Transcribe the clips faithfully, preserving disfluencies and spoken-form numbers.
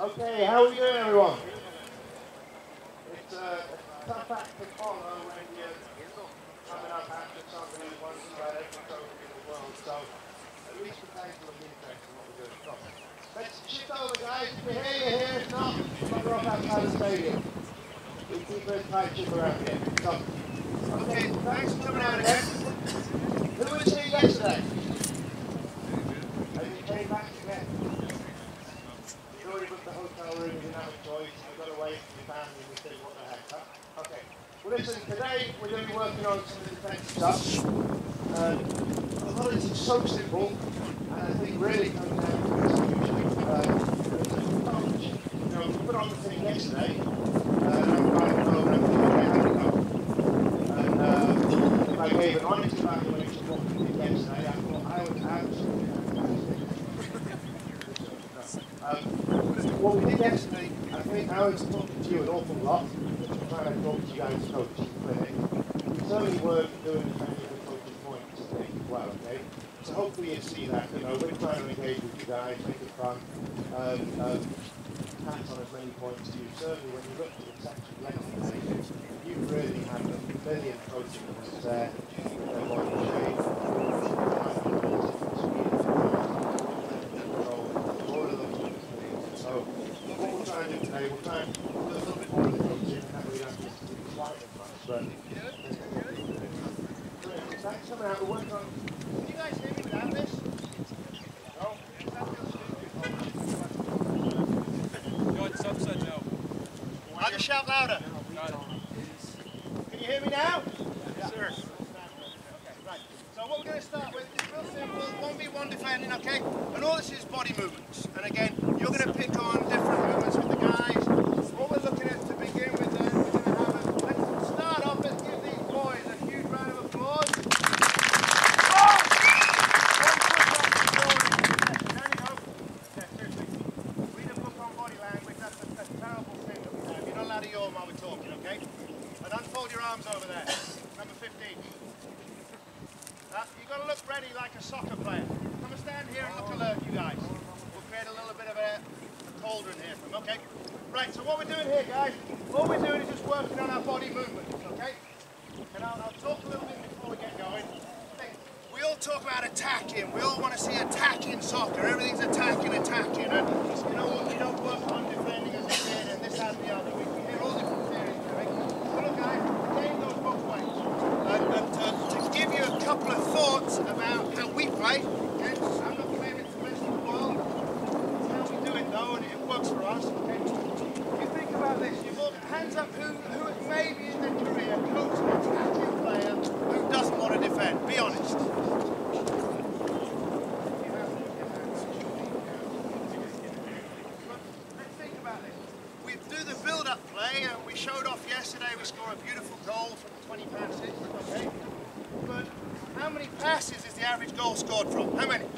Okay, how are we doing, everyone? It's uh, a tough act to follow when you're coming up after something who wants about every trophy in the world, so at least the guys look interested in what we're doing. So, let's shift over, guys. If you're here, you're here. If not, we're off outside the stadium. We keep a tight ship around here. So, okay, thanks for coming out again. Who was here yesterday? As you came back again. You already booked the hotel room, you didn't have a choice, you got away from your family and you said, what the heck, huh? Okay. Well listen, today we're going to be working on some of the defensive stuff. Um, a lot of this is so simple, and I think really comes down to execution. Uh, you know, we put on the thing yesterday, uh, and I'm driving over and I'm thinking, how did it go? And uh, if I gave an honest evaluation of what we did yesterday, I thought I was absolutely fantastic. Um, what we did yesterday, I think I was talking to you an awful lot, trying to talk to you guys coach in clinic. We certainly weren't doing as many of the coaching points I think as well, okay? So hopefully you see that, you know, we're trying to engage with you guys, make it fun, um, um, pass on as many points to you. Certainly when you look at the section length, you really have a million coaching points there, their body shape, so what we'll try and do today, we'll try and do a little bit more of the coaching and have we don't just do quite as much, but thanks for coming out. We're working on. Can you guys hear me without this? No? Go on, stop, son, no. I'll just shout louder. Can you hear me now? Yes, sir. Okay, right. So what we're going to start with is real simple, one v one defending, okay? And all this is body movements. And again, you're going to pick on different movements with the guys. What we're looking at to begin with then, we're going to have a, let's start off, let's give these boys a huge round of applause. Oh! One foot off the floor. There you go. Yeah, seriously. Read a book on body language, that's a, a terrible thing that we have. You're not allowed to yawn while we're talking, okay? And unfold your arms over there. Number fifteen. Uh, you've got to look ready like a soccer player. Come and stand here and look alert, you guys. We'll create a little bit of a, a cauldron here for them, okay? Right, so what we're doing here, guys, all we're doing is just working on our body movements, okay? And I'll, I'll talk a little bit before we get going. We all talk about attacking. We all want to see attacking soccer. Everything's attacking, attacking. And, you know, we don't work on defending as we did, and this, that, and the other. We, we hear all different theories, okay? So look, guys, the game goes both ways. Uh, and to, to give you a couple of thoughts about how we play, okay? I'm not claiming it's the best in the world. It's how we do it, though, and it works for us, okay? If you think about this, you've all hands up who, who has maybe in their career coached an attacking player who doesn't want to defend. Be honest. Let's think about this. We do the build-up play, and we showed off yesterday. We score a beautiful goal from twenty passes, okay? But how many passes is the average goal scored from? How many?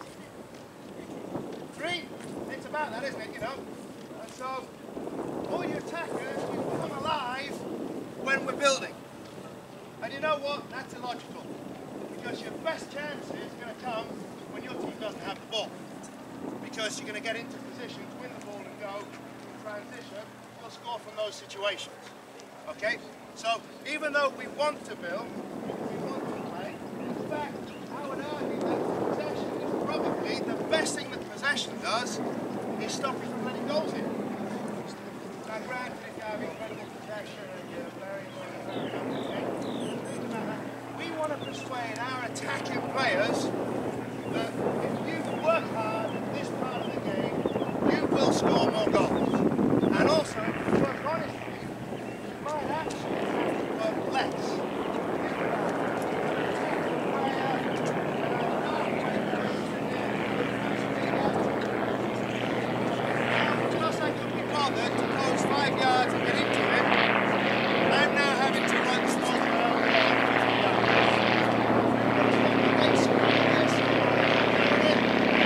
Three? It's about that, isn't it, you know? And so, all you attackers, you come alive when we're building. And you know what? That's illogical. Because your best chance is going to come when your team doesn't have the ball. Because you're going to get into position to win the ball and go in transition, you'll score from those situations. Okay? So, even though we want to build, we want to play, in fact, I would argue that possession is probably the best thing that possession does is stop you from letting goals in. Now, granted, if you have incredible possession and you're very, very, very okay, think about that. We want to persuade our attacking players that if you work hard at this part of the game, you will score more goals. And also, if you work honestly, you might actually have to work less. Because I could be bothered to close five yards and get into it, I'm now having to run small around the fifty yards.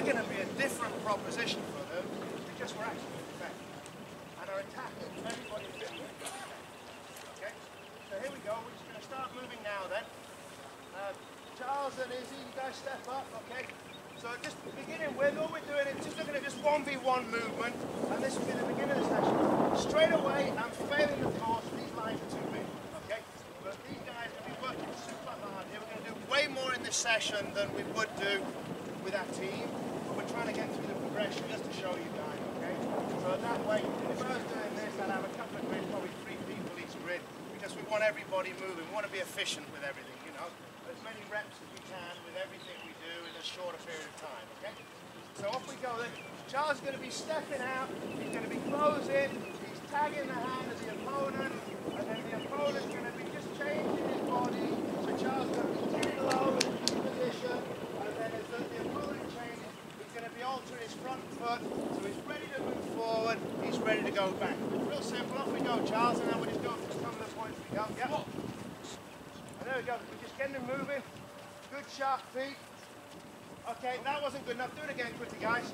we're going to be a different proposition for them because we're actually defending. And our attackers, everybody's doing it. Okay? So here we go. We're just going to start moving now then. Uh, Charles and Izzy, you guys step up, okay? So just beginning with, all we're doing is just looking at just one v one movement, and this will be the beginning of the session. Straight away, I'm failing the course, these lines are too big, okay? But these guys are going to be working super hard here. We're going to do way more in this session than we would do with our team, but we're trying to get through the progression just to show you guys, okay? So that way, if I was doing this, I'd have a couple of grids, probably three people each grid, because we want everybody moving. We want to be efficient with everything, you know? As many reps as we can with everything we do in a shorter period of time, okay? So off we go then. Charles is going to be stepping out, he's going to be closing, he's tagging the hand of the opponent, and then the opponent's going to be just changing his body. So Charles is going to be getting low in his position, and then as the, the opponent changes, he's going to be altering his front foot, so he's ready to move forward, he's ready to go back. Real simple, off we go, Charles, and then we'll just go through some of the points we got. Yep. And there we go, we're just getting them moving. Good sharp feet. Okay, that wasn't good enough. Do it again quickly, guys.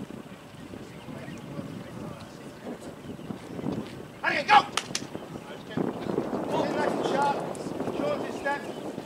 And again, go! Nice and sharp. Shortest step.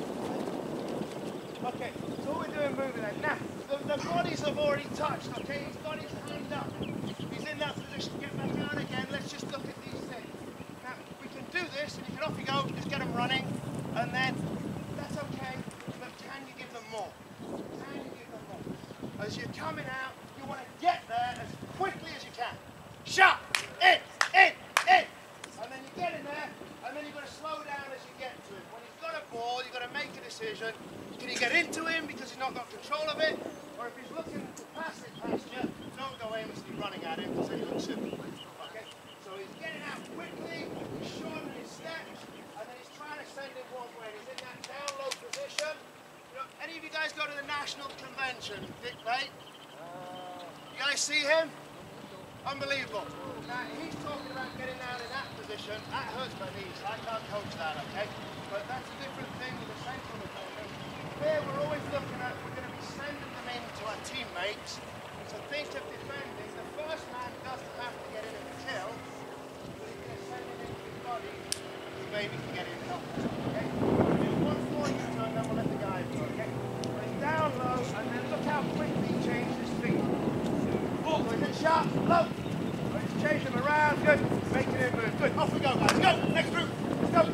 Okay, so all we're doing moving then. Now, the, the bodies have already touched, okay? He's got his hand up. He's in that position. Get back down again. Let's just look at these things. Now, we can do this, and you can off you go, just get them running, and then that's okay, but can you give them more? Can you give them more? As you're coming out, you want to get there as quickly as you can. Sharp! In! In! In! And then you get in there, and then you've got to slow down as you get to him. When he's got a ball, you've got to make a decision. Can you get into him because he's not got control of it? Or if he's looking to pass it past you, don't go aimlessly running at him because then he looks simple. Okay? So he's getting out quickly, he's shortening his steps, and then he's trying to send it one way. He's in that down low position. You know, any of you guys go to the National Convention, Dick, right? You guys see him? Unbelievable. Now, he's talking about getting down in that position. That hurts my knees. I can't coach that, okay? But that's a different thing with the central defenders. Here, we're always looking at, we're going to be sending them in to our teammates. So think of defending. The first man doesn't have to get in and kill, but he's going to send it into his body so the baby can get in and help him, okay? Do one for you, and then we'll let the guy go, okay? So he's down low, and then look how quickly he changed his feet. So he's in sharp, low. So he's changed them around, good. Making him move, good. Off we go, guys. Go, next group. Let's go.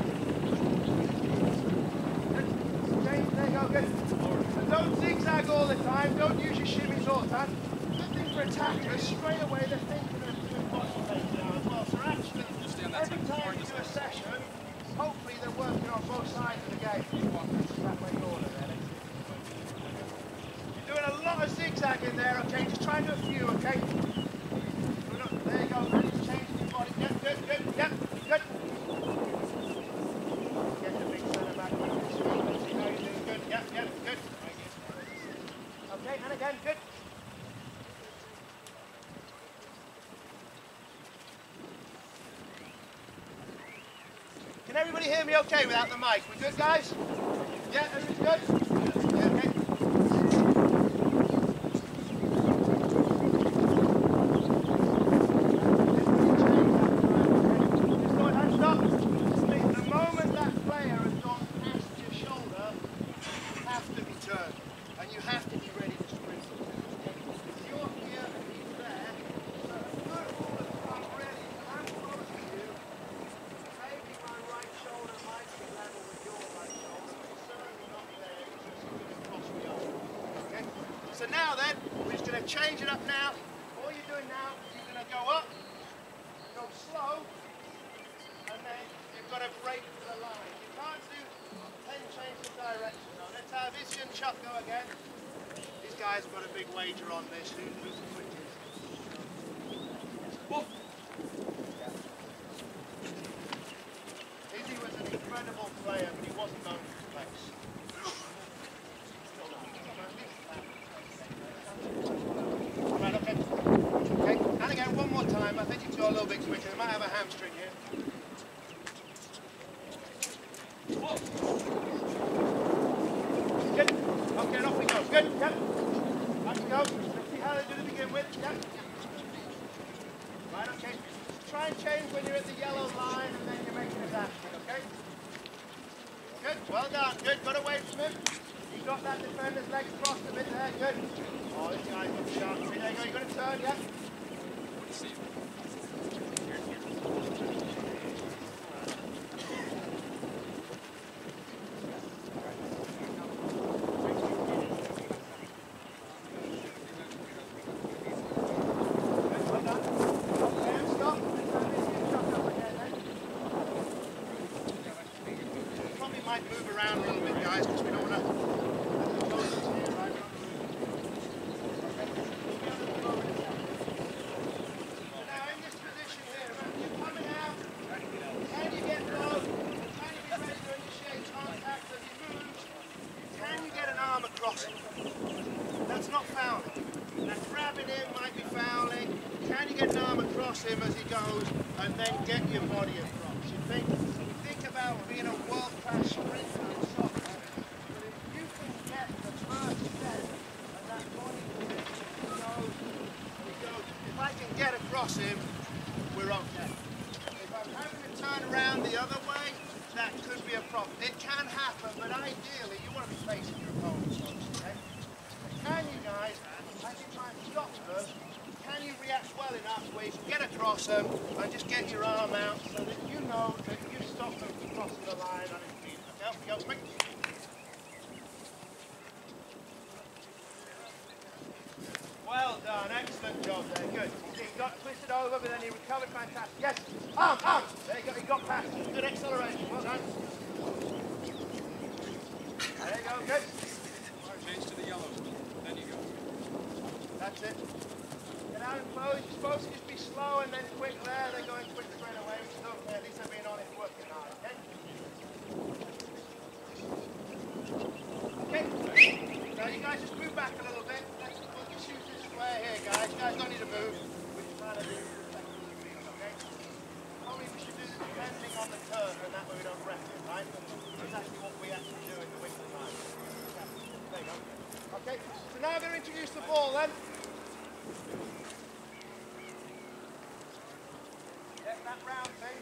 Good. Change, there you go, good. And don't zigzag all the time. Don't use your shimmies all the time. Good thing for attackers, straight away they're thinking of doing body fake now as well. So actually, every time you do a session, hopefully they're working on both sides of the game. That way you order there. You're doing a lot of zigzagging there, okay? Just try and do a few, okay? There you go, and he's changing his body. Yep, good, good, yep, good. Get the big centre back with this. See how you're doing, good, yep, yep, good. Okay, and again, good. Can everybody hear me okay without the mic? We good, guys? Yeah, everything's good? Yeah, okay. So now then, we're just going to change it up now. All you're doing now is you're going to go up, go slow, and then you've got to break the line. You can't do ten changes of direction. Now let's have Izzy and Chuck go again. These guys have got a big wager on this. Who's the quickest? Whoop. Izzy was an incredible player, but he wasn't known for his pace. Right, okay. Okay, and again, one more time. I think you can go a little bit quicker. They might have a hamstring here. Whoa. Good. Okay, and off we go. Good. Yep. Back we go. line with. Yep. Right, okay. Try and change when you're at the yellow line and then you're making a dash, okay? Good, well done, good, got away from him. You got that defender's legs crossed a bit there, good. Oh, this guy's got sharp. There you go, you're going to turn, yeah? That's not fouling. Now grabbing him might be fouling. Can you get an arm across him as he goes and then get your body across? You think, you think about being a world-class sprinter in soccer, but if you can get the first step and that body position, he goes, he goes, if I can get across him, we're okay. If I'm having to turn around the other way, that could be a problem. It can happen, but ideally you want to be facing your opponent. Okay? Can you guys, as you try and stop them, can you react well enough where you can get across them and just get your arm out so that you know that you stop them from crossing the line on his feet. Okay, off we go, quick. Well done, excellent job there, good. He got twisted over, but then he recovered fantastic. Yes, arm, arm. There you go, he got past. Good acceleration, well done. There you go, good. Change to the yellow, then you go. That's it. Get out and close. You're supposed to just be slow and then quick there. They're going quick straight away, which is okay. At least they're being honest, working hard, okay? Okay. Now you guys just move back a little bit. Let's we'll just use this square here, guys. You guys don't need to move. We're just trying to do okay? Probably we should do this depending on the turn, and that way we don't wreck it, right? That's actually what we actually do in the winter time. There you go. Okay, so now I'm going to introduce the ball then. Get that round thing.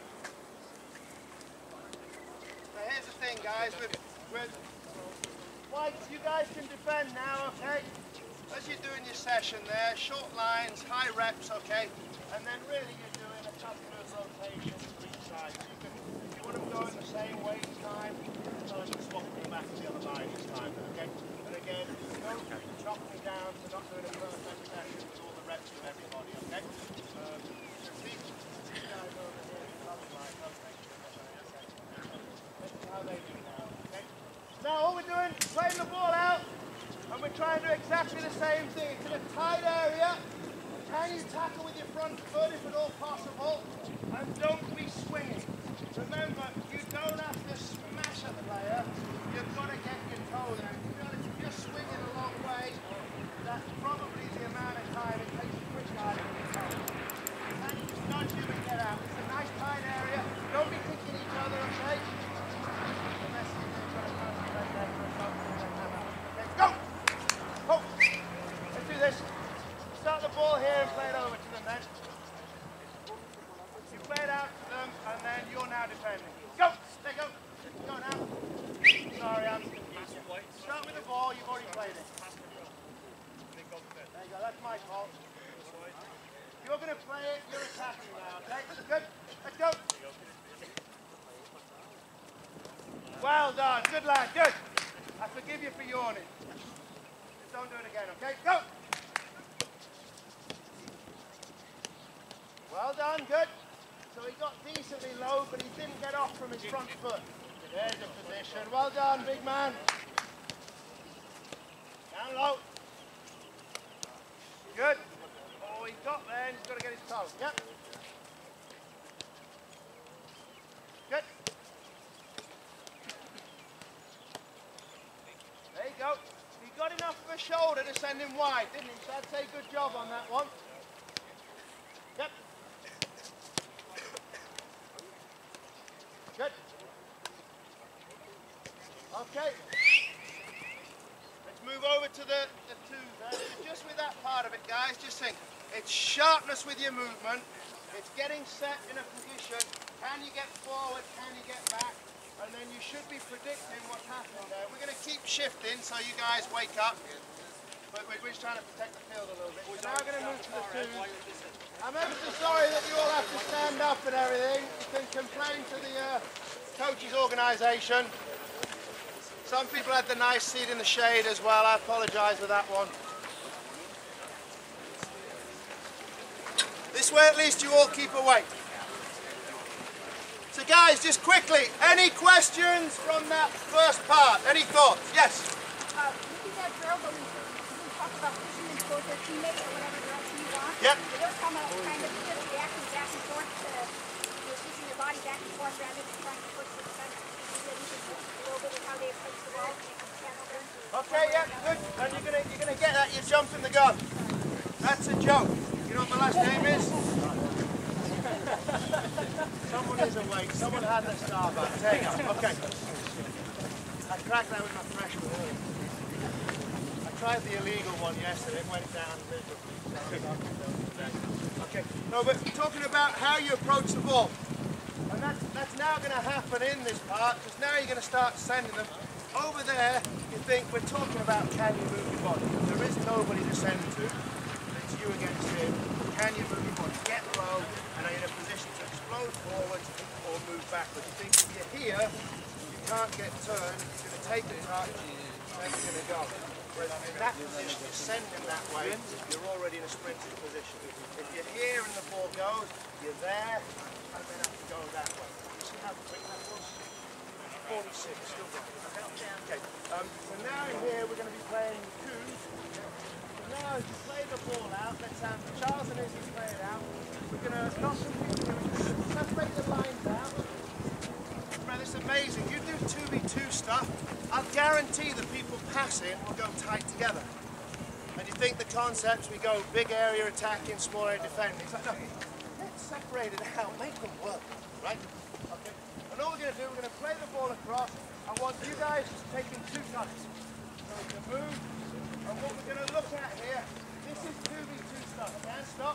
So here's the thing, guys, with, with whites, you guys can defend now, okay? As you're doing your session there, short lines, high reps, okay? And then really you're doing a couple of rotations to each side. So you can, if you want them going the same way each time, so you can swap them back to the other line each time, okay? And again, don't chop me down to not doing a perfect session with all the reps of everybody, okay? Um, so see, see guys over here, other line, okay? This is how they do now, okay? Now all we're doing is playing the ball out, and we're trying to do exactly the same thing. It's in a tight area. Can you tackle with your front foot if at all possible? And don't be swinging. Remember, you don't have to smash at the player. You've got to get your toe there. To be honest, if you're swinging a long way, that's probably the amount of time it takes to push guard to your toe. And you just nudge him and get out. It's a nice tight area. Don't be kicking each other, okay? The message is you've got to concentrate there for a moment and then have out. Okay, go! Go! Let's do this. Start the ball here and play it over to them then. You play it out to them and then you're now defending. Go! There you go. Go now. Sorry, I'm... Start with the ball, you've already played it. There you go, that's my fault. You're going to play it, you're attacking now, okay? Good. Let's go. Well done. Good lad, good. I forgive you for yawning. Just don't do it again, okay? Go! Well done, good. So he got decently low, but he didn't get off from his front foot. There's the position. Well done, big man. Down low. Good. Oh, he got there and he's got to get his toe. Yep. Good. There you go. He got enough of a shoulder to send him wide, didn't he? So I'd say good job on that one. Yep. Good. Okay. Let's move over. over to the, the twos. Uh, just with that part of it, guys, just think, it's sharpness with your movement, it's getting set in a position, can you get forward, can you get back, and then you should be predicting what's happening there. We're going to keep shifting so you guys wake up, but we're just trying to protect the field a little bit. So now we're going to move to the twos. I'm ever so sorry that you all have to stand up and everything. You can complain to the uh, coaches' organisation. Some people had the nice seat in the shade as well. I apologise for that one. This way at least you all keep awake. So guys, just quickly, any questions from that first part? Any thoughts? Yes? Uh, looking at drill, but we, we talk about pushing and towards their teammate or whatever direction you want. Yep. But they're kind of, kind of just reacting back and forth to, you're pushing your body back and forth rather than trying to push to the center. A little bit of how they approach the wall. Okay, yeah, good. And you're gonna you're gonna get that. You're jumping the gun. That's a joke. You know what my last name is? Someone is awake. Someone had their Starbucks. There you go. Okay. I cracked that with my freshman earlier. I tried the illegal one yesterday. It went down miserably. Okay. No, but talking about how you approach the ball. And that's, that's now going to happen in this part, because now you're going to start sending them. Over there, you think we're talking about can you move your body. There is nobody to send to. It's you against him. Can you move your body? Get low, and are you in a position to explode forward or move backwards. You think if you're here, you can't get turned, you're going to take the touch, and you're going to go. Whereas in that position, you're sending that way, you're already in a sprinting position. If you're here and the ball goes, you're there, and then have to go that way. You see how quick that was? forty-six, still got it. Okay, um, so now in here we're going to be playing twos. So now as you play the ball out, let's have Charles and Izzy play it out. We're going to not completely separate the lines out. Man, it's amazing. You do two v two stuff, I'll guarantee the people passing will go tight together. And you think the concepts, we go big area attacking, small area defending. It's like, no, let's separate it out, make them work, right? Okay. And all we're going to do, we're going to play the ball across. I want you guys taking two touches. So we can move. And what we're going to look at here, this is two v two stuff. Okay, stop.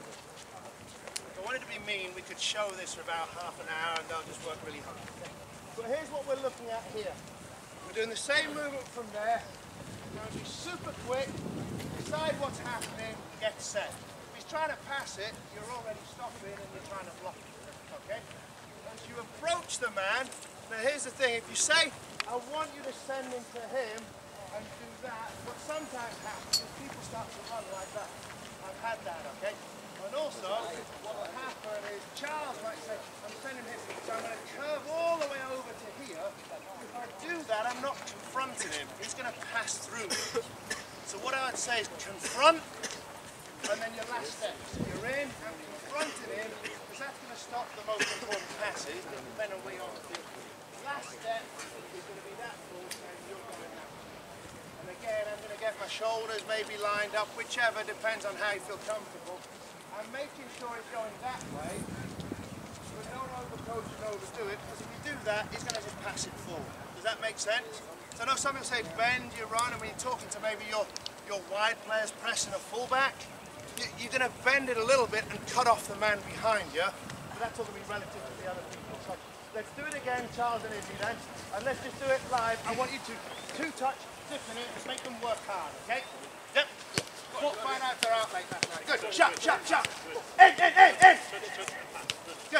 If I wanted to be mean, we could show this for about half an hour and they'll just work really hard. Okay. But here's what we're looking at here. We're doing the same movement from there. We're going to be super quick, decide what's happening, get set. If he's trying to pass it, you're already stopping and you're trying to block it. Okay? As you approach the man, now here's the thing, if you say, I want you to send into him and do that, what sometimes happens is people start to run like that. I've had that, okay? And also, what will happen is Charles might say, I'm sending him, so I'm going to curve all the way over to here. If I do that, I'm not confronting him. He's going to pass through me. So what I would say is confront, and then your last step. So you're in and confronting him, because that's going to stop the most important passes, then away on the field. Last step is going to be that ball, and you're going that way. And again, I'm going to get my shoulders maybe lined up, whichever, depends on how you feel comfortable. I'm making sure it's going that way, but don't overcoach and overdo it, because if you do that, he's going to just pass it forward. Does that make sense? So I know some people say bend your run, and when you're talking to maybe your, your wide players pressing a fullback, you, you're going to bend it a little bit and cut off the man behind you, but that's all going to be relative to the other people. So let's do it again, Charles and Izzy then, and let's just do it live. I want you to two-touch, dip in it, just make them work hard, okay? Yep. Find out if they're out like that. Good. Shot, shot, shot. In, in, in, in. Good.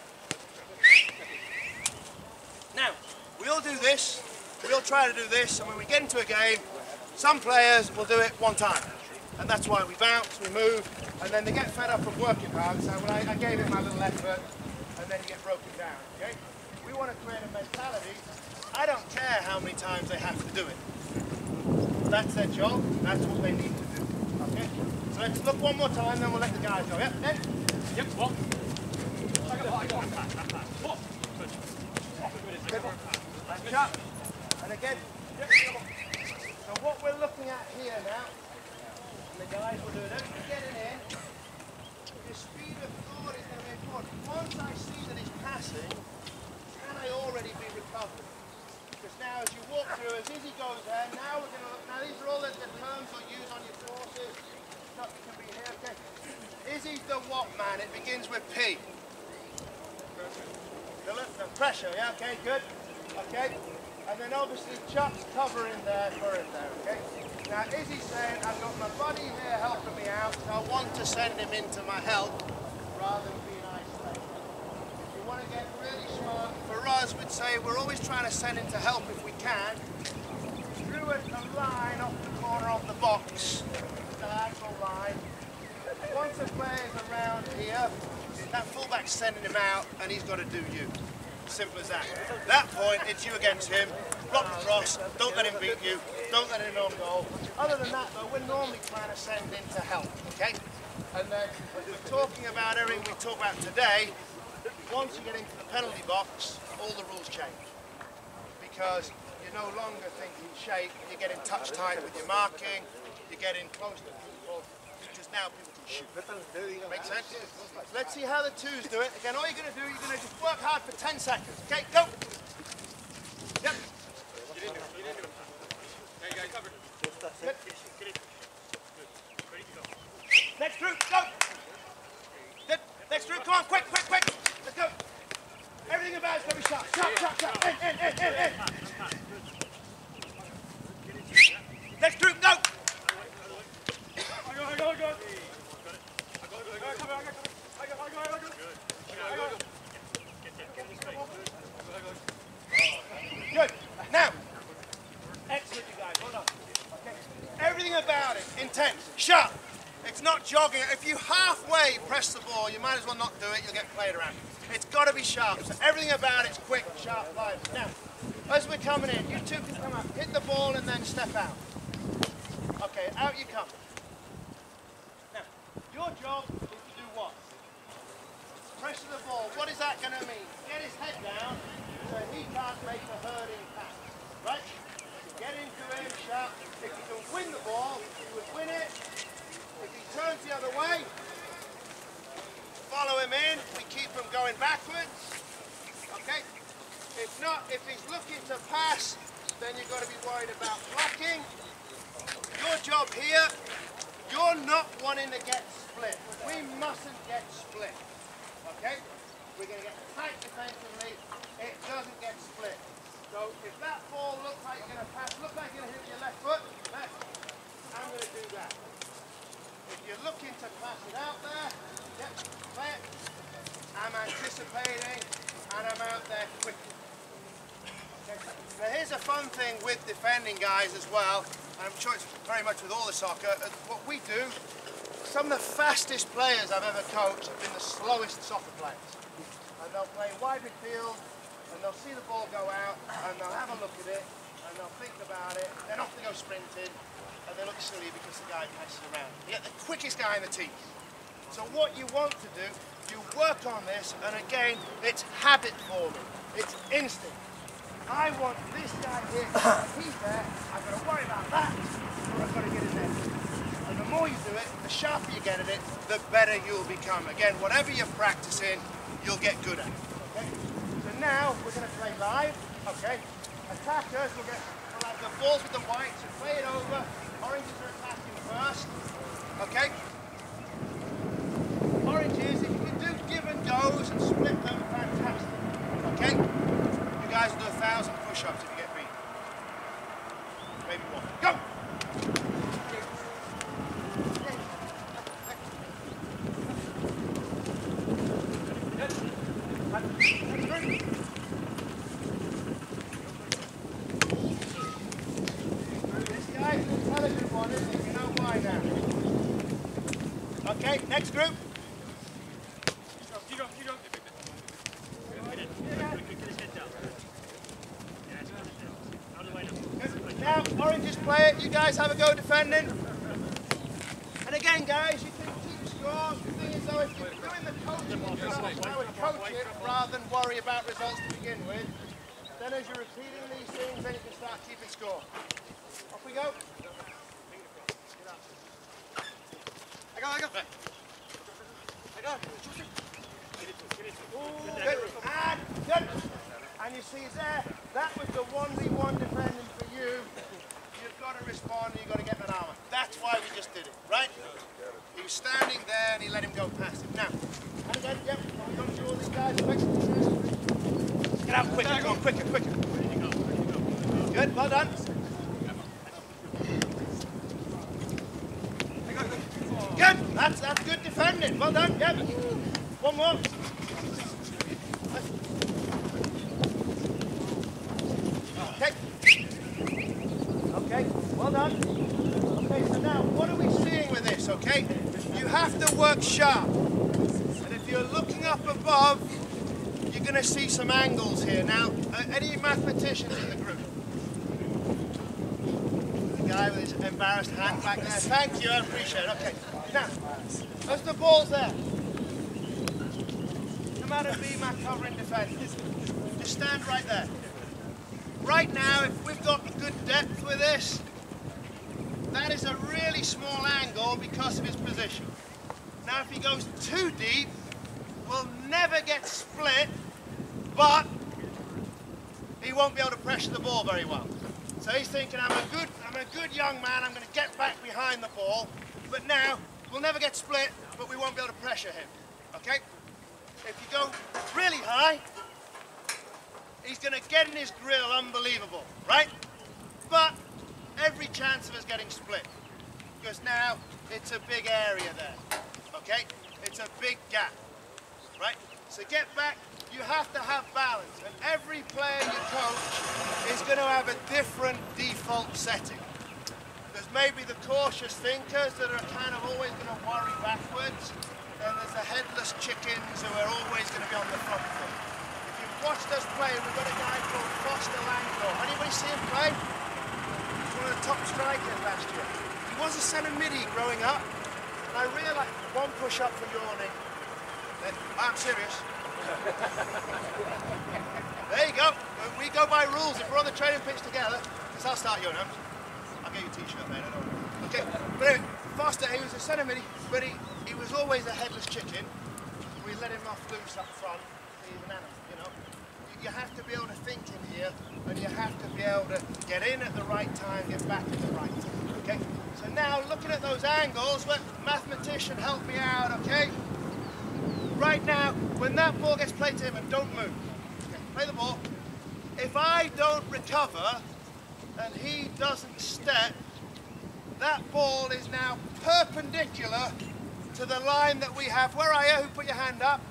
Now, we all do this. We all try to do this, and when we get into a game, some players will do it one time. And that's why we bounce, we move, and then they get fed up of working hard. So when I, I gave it my little effort, and then you get broken down, okay? We want to create a mentality. I don't care how many times they have to do it. That's their job, that's what they need to do. Okay, so let's look one more time, then we'll let the guys go. Yep, then. Yep, what? Good. Shot. And again. Yep. So what we're looking at here now, and the guys will do it, as you're getting in, your speed of thought is going to be important. Once I see that he's passing, can I already be recovering? Because now as you walk through, as Izzy goes there, now we're going to look, now these are all the, the terms you'll use on your courses. Stuff that can be here, okay? Izzy's the what man? It begins with P. The, the pressure, yeah, okay, good. Okay, and then obviously Chuck's covering there for him there, okay? Now Izzy's saying, I've got my buddy here helping me out, so I want to send him into my help rather than being isolated. If you want to get really smart, for us we'd say we're always trying to send him to help if we can. Through a, a line off the corner of the box, the diagonal line. Once a player's around here, that fullback's sending him out and he's got to do you. Simple as that. At that point, it's you against him. Block the cross, don't let him beat you, don't let him on goal. Other than that though, we're normally trying to send in to help, okay? And then, as we're talking about everything we talk about today, once you get into the penalty box, all the rules change. Because you're no longer thinking shape, you're getting touch tight with your marking, you're getting close to people, because now people can shoot. Make sense? Let's see how the twos do it. Again, all you're going to do, you're going to just work hard for ten seconds. Okay, go! Yep. Get into it, get into it. There you go, covered. Good. Next group, go! Good. Next group, come on, quick, quick, quick! Let's go! Everything about it's going to be sharp. Sharp, sharp, sharp. In, in, in, in, in. Next group, go! Good. Now, excellent, you guys. Hold on. Okay. Everything about it, intense, sharp. It's not jogging. If you halfway press the ball, you might as well not do it. You'll get played around. It's got to be sharp. So everything about it's quick, sharp, live. Now, as we're coming in, you two can come up, hit the ball, and then step out. Okay, out you come. Now, your job is to do what? Pressure the ball. What is that going to mean? Get his head down so he can't make a herding pass. Right? Get into him sharp. If you can win the ball, you would win it. If he turns the other way, follow him in. We keep him going backwards. Okay? If not, if he's looking to pass, then you've got to be worried about blocking. Your job here, you're not wanting to get split. We mustn't get split. Okay? We're going to get tight defensively. It doesn't get split. So if that ball looks like you're going to pass, look like you're going to hit with your left foot, left, I'm going to do that. If you're looking to pass it out there, yep, play it. I'm anticipating, and I'm out there quickly. Okay. Now here's a fun thing with defending, guys, as well. I'm sure it's very much with all the soccer. What we do, some of the fastest players I've ever coached have been the slowest soccer players. And they'll play wide midfield, and they'll see the ball go out, and they'll have a look at it, and they'll think about it, then off they go sprinting, and they look silly because the guy passes around. You get the quickest guy in the team. So what you want to do, you work on this, and again, it's habit forming. It's instinct. I want this guy here, he's there, I've got to worry about that, or I've got to get in there. And the more you do it, the sharper you get at it, the better you'll become. Again, whatever you're practicing, you'll get good at. Okay? So now we're going to play live. Okay? Attackers will get we'll have the balls with the whites, so play it over. Oranges are attacking first. Okay? Oranges, if you can do give and goes and split them, fantastic. Okay? You guys will do a thousand push-ups if you get beat. Maybe one. Go! Okay, next group. You go, you go. Now, oranges play it. You guys have a go defending. And again, guys, you can keep score. The thing is, though, if you're doing the coaching, I would coach it rather than worry about results to begin with. Then as you're repeating these things, then you can start keeping score. Off we go. I go, I go. I go. Ooh, good. And good. And you see it's there. that was the one v one defending for you. You've got to respond and you've got to get an armour. That's why we just did it, right? He was standing there and he let him go past him. Now, and again, yep, we're going through all these guys. Quick. Get out quicker, come on, quicker, quicker. Good, well done. Good, that's, that's good defending. Well done, yep. One more. Okay. Okay, well done. Okay, so now, what are we seeing with this, okay? You have to work sharp. And if you're looking up above, you're going to see some angles here. Now, uh, any mathematicians in the group? The guy with his embarrassed hand back there. Thank you, I appreciate it. Okay, now, as the ball's there, no matter B MAC covering defenders, just stand right there. Right now, if we've got good depth with this, that is a really small angle because of his position. Now, if he goes too deep, we'll never get split, but he won't be able to pressure the ball very well. So he's thinking, I'm a good, I'm a good young man, I'm going to get back behind the ball, but now we'll never get split, but we won't be able to pressure him, okay? If you go really high, he's going to get in his grill unbelievable, right? But every chance of us getting split, because now it's a big area there, okay? It's a big gap, right? So get back, you have to have balance, and every player you coach is going to have a different default setting. There's maybe the cautious thinkers that are kind of always going to worry backwards, and there's the headless chickens who are always going to be on the front foot. If you've watched us play, we've got a guy called Foster Langdor. Anybody see him play? He's one of the top strikers last year. He was a centre midi growing up, and I realised one push up for yawning. Then, I'm serious. There you go. We go by rules. If we're on the training pitch together, because I'll start your name. I'll get you a t-shirt, mate. I don't know. Okay. But anyway, Foster, he was a centre midi, but he, he was always a headless chicken. We let him off loose up front. He's an animal, you know. You, you have to be able to think in here, and you have to be able to get in at the right time, get back at the right time. Okay. So now, looking at those angles, well, mathematician, help me out. Okay. Right now, when that ball gets played to him, and don't move. Okay, play the ball. If I don't recover and he doesn't step, that ball is now perpendicular to the line that we have. Where are you? Who put your hand up?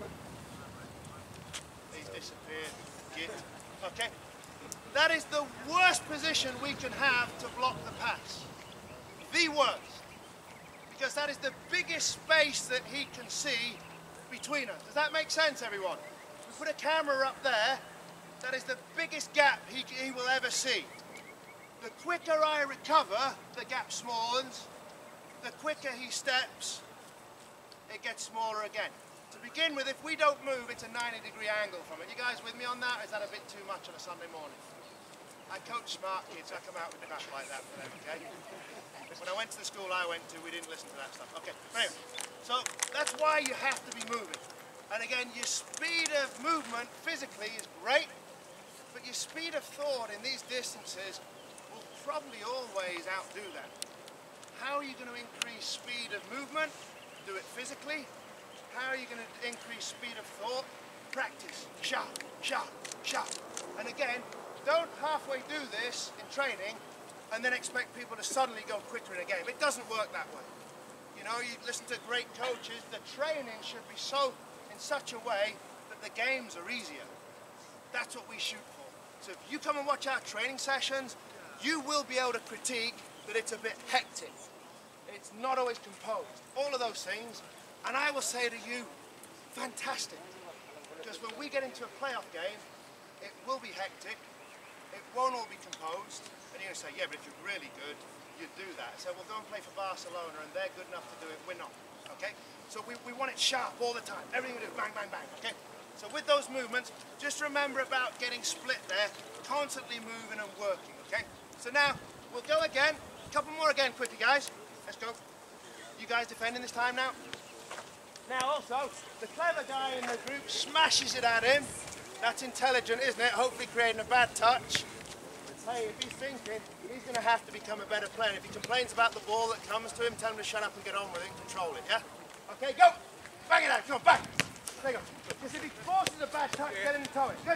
He's disappeared. Git. Okay. That is the worst position we can have to block the pass. The worst. Because that is the biggest space that he can see between us. Does that make sense, everyone? We put a camera up there, that is the biggest gap he, he will ever see. The quicker I recover, the gap smallens. The quicker he steps, it gets smaller again. To begin with, if we don't move, it's a ninety degree angle from it. You guys with me on that? Or is that a bit too much on a Sunday morning? I coach smart kids, so I come out with crap like that for them, okay? When I went to the school I went to, we didn't listen to that stuff. Okay, anyway, so that's why you have to be moving. And again, your speed of movement physically is great, but your speed of thought in these distances will probably always outdo that. How are you going to increase speed of movement? Do it physically. How are you going to increase speed of thought? Practice. Sharp, sharp, sharp. And again, don't halfway do this in training and then expect people to suddenly go quicker in a game. It doesn't work that way. You know, you listen to great coaches, the training should be so, in such a way that the games are easier. That's what we shoot for. So if you come and watch our training sessions, you will be able to critique that it's a bit hectic. It's not always composed. All of those things. And I will say to you, fantastic. Because when we get into a playoff game, it will be hectic. It won't all be composed. And you're going to say, yeah, but if you're really good, you'd do that. So we'll go and play for Barcelona, and they're good enough to do it. We're not, okay? So we, we want it sharp all the time. Everything we do, bang, bang, bang, okay? So with those movements, just remember about getting split there, constantly moving and working, okay? So now, we'll go again. A couple more again, quickly, guys. Let's go. You guys defending this time now? Now also, the clever guy in the group smashes it at him, That's intelligent, isn't it? Hopefully creating a bad touch. Hey, if he's thinking, he's going to have to become a better player. If he complains about the ball that comes to him, tell him to shut up and get on with it and control it, yeah? Okay, go! Bang it out, come on, bang! There you go. Because if he forces a bad touch, get him to toe it. Good.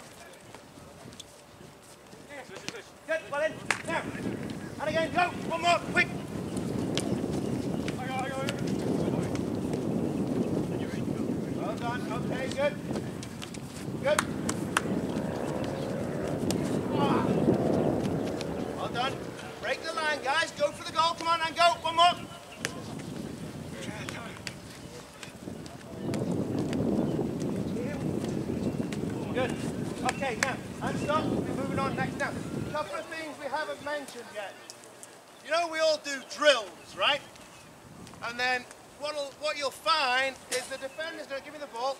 Good, well then, now. And again, go, one more, quick. I go, I go. Well done, okay, good. Good. Ah. Well done. Break the line, guys. Go for the goal. Come on, and go. One more. Good. Okay, now, and stop. We're moving on next now. A couple of things we haven't mentioned yet. You know, we all do drills, right? And then what'll, what you'll find is the defender's going to give me the ball.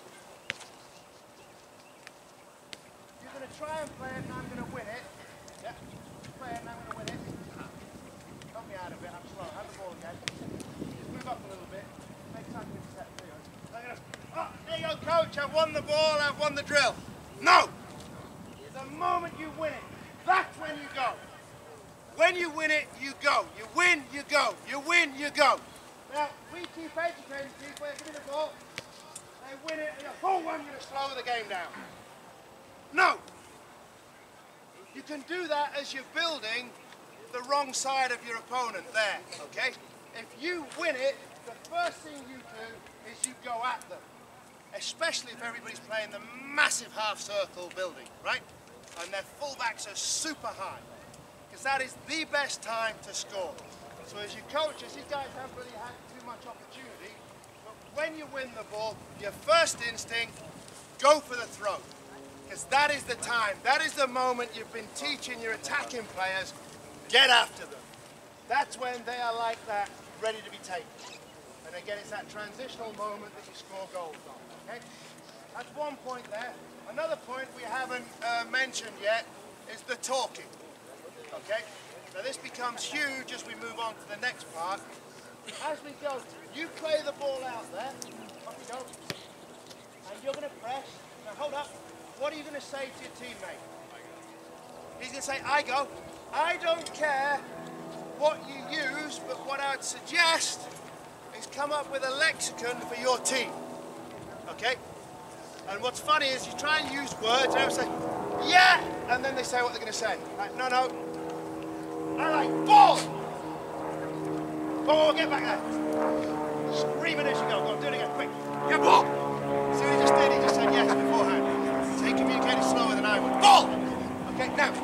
You're going to try and play it, and I'm going to win it. Yeah. Play it, and I'm going to win it. Help me out a bit. I'm slow. Have the ball again. Just move up a little bit. Make time to set the field. I'm going to. Oh, there you go, coach. I've won the ball. I've won the drill. No. The moment you win it, that's when you go. When you win it, you go. You win, you go. You win, you go. Now, we keep educating people. Give me the ball. They win it. They go, oh, I'm going to slow the game down. No. You can do that as you're building the wrong side of your opponent there, okay? If you win it, the first thing you do is you go at them. Especially if everybody's playing the massive half circle building, right? And their fullbacks are super high. Because that is the best time to score. So as your coaches, these guys haven't really had too much opportunity, but when you win the ball, your first instinct, go for the throw. Because that is the time, that is the moment you've been teaching your attacking players, get after them. That's when they are like that, ready to be taken. And again, it's that transitional moment that you score goals on, okay? That's one point there. Another point we haven't uh, mentioned yet is the talking, okay? Now this becomes huge as we move on to the next part. As we go, you play the ball out there, off you go, and you're going to press. Now hold up. What are you going to say to your teammate? He's going to say, I go. I don't care what you use, but what I'd suggest is come up with a lexicon for your team. Okay? And what's funny is you try and use words, and they say, yeah! And then they say what they're going to say. Like, no, no. I like ball! Ball, get back there. Scream it as you go. Go on, do it again, quick. Get ball! See what he just did? He just said yes beforehand. So he communicated slower than I would. Ball! Okay, now,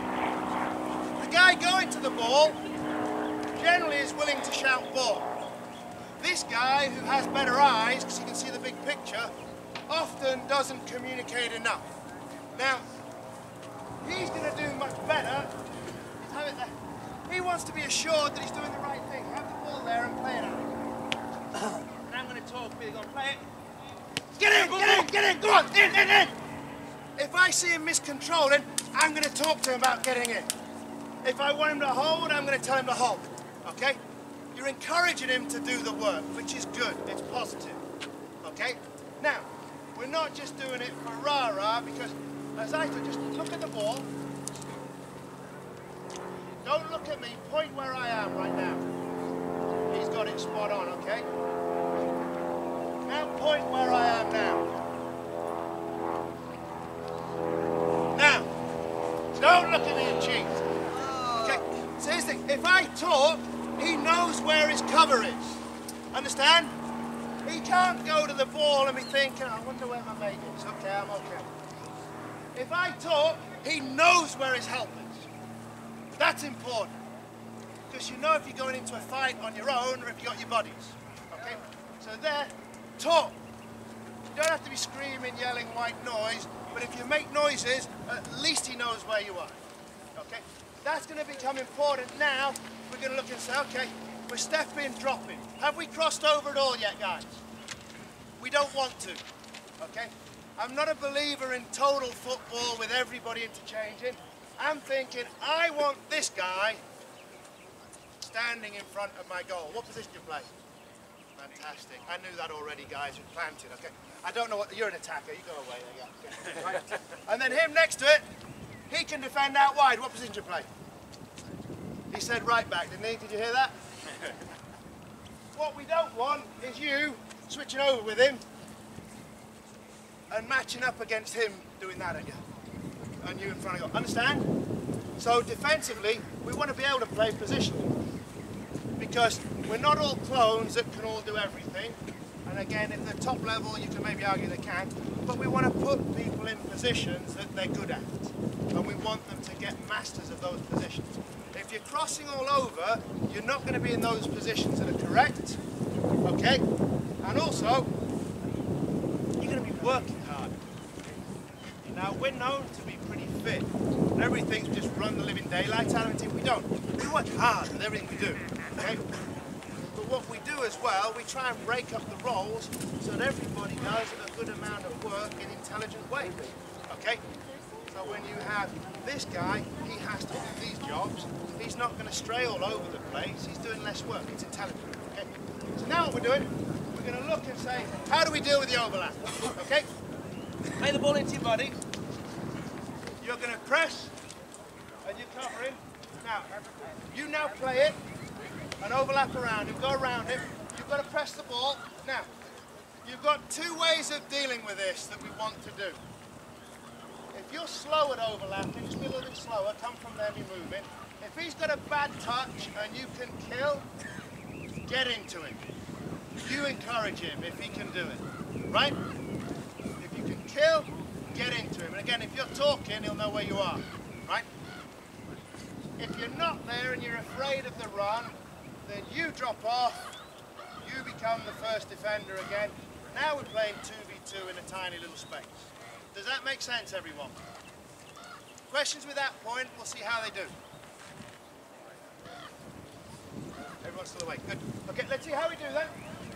the guy going to the ball generally is willing to shout ball. This guy, who has better eyes, because he can see the big picture, often doesn't communicate enough. Now, he's going to do much better. Have it there. He wants to be assured that he's doing the right thing. Have the ball there and play it out. And I'm going to talk, we're going to play it. Get in, get in, get in, go on, in, in, in. If I see him miscontrolling, I'm going to talk to him about getting in. If I want him to hold, I'm going to tell him to hold, okay? You're encouraging him to do the work, which is good, it's positive, okay? Now, we're not just doing it for rah-rah, because as I said, just look at the ball. Don't look at me, point where I am right now. He's got it spot on, okay? Now point where I am now. Now, don't look at me and cheat. Okay, so here's the thing, if I talk, he knows where his cover is. Understand? He can't go to the ball and be thinking, I wonder where my mate is. Okay, I'm okay. If I talk, he knows where his help is. That's important. Because you know if you're going into a fight on your own or if you got your buddies. Okay? So there, talk. You don't have to be screaming, yelling, white noise, but if you make noises, at least he knows where you are. Okay? That's going to become important now. We're going to look and say, okay, we're stepping, dropping. Have we crossed over at all yet, guys? We don't want to. Okay? I'm not a believer in total football with everybody interchanging. I'm thinking, I want this guy standing in front of my goal. What position do you play? Fantastic. I knew that already, guys. You're planted, okay? I don't know what, you're an attacker, you go away, there you go. Right. And then him next to it, he can defend out wide. What position do you play? He said right back, didn't he? Did you hear that? What we don't want is you switching over with him and matching up against him doing that at you. And you in front of goal. Understand? So defensively, we want to be able to play positionally. Because we're not all clones that can all do everything. And again, at the top level, you can maybe argue they can. But we want to put people in positions that they're good at. And we want them to get masters of those positions. If you're crossing all over, you're not going to be in those positions that are correct. Okay? And also, you're going to be working hard. Now, we're known to be pretty fit. Everything's just run the living daylights out of it. We don't. We work hard with everything we do. Okay? But what we do as well, we try and break up the roles so that everybody does a good amount of work in intelligent ways. Okay? So when you have this guy, he has to do these jobs. He's not going to stray all over the place. He's doing less work. It's intelligent. Okay? So now what we're doing, we're going to look and say, how do we deal with the overlap? Okay? Lay the ball into your body. You're going to press, and you're covering. Now, you now play it, and overlap around him, go around him. You've got to press the ball. Now, you've got two ways of dealing with this that we want to do. If you're slow at overlapping, just be a little bit slower, come from there and you're moving. If he's got a bad touch and you can kill, get into him. You encourage him if he can do it, right? If you can kill, get into him. And again, if you're talking, he'll know where you are, right? If you're not there and you're afraid of the run, then you drop off, you become the first defender again. Now we're playing two v two in a tiny little space. Does that make sense, everyone? Questions with that point, we'll see how they do. Everyone's still awake, good. Okay, let's see how we do then.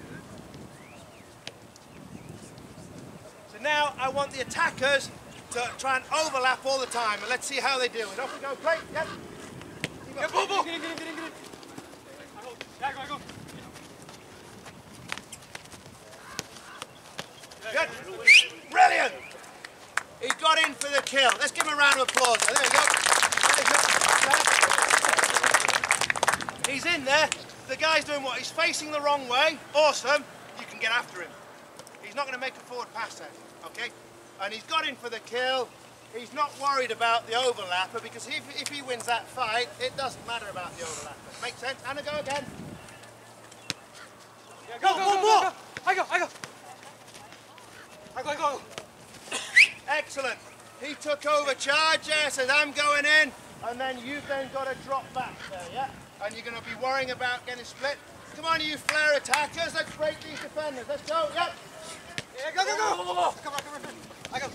So now I want the attackers to try and overlap all the time, and let's see how they do it. Off we go, play, yep. Yeah, go, go. Get in, get in, get in, get in. Yeah, go, go. Good. Brilliant. He got in for the kill. Let's give him a round of applause. There we go. There we go. He's in there. The guy's doing what? He's facing the wrong way. Awesome. You can get after him. He's not going to make a forward pass then. Okay? And he's got in for the kill. He's not worried about the overlapper because if, if he wins that fight, it doesn't matter about the overlapper. Make sense? Anna, go again. Yeah, go, go, go, go, go, go. I go, I go. I go, I go. Excellent. He took over charge there, says I'm going in, and then you've then got to drop back there, yeah? And you're going to be worrying about getting split. Come on, you flare attackers, let's break these defenders. Let's go, yep. Yeah, go, go, go. Come on, come on, come on. I go.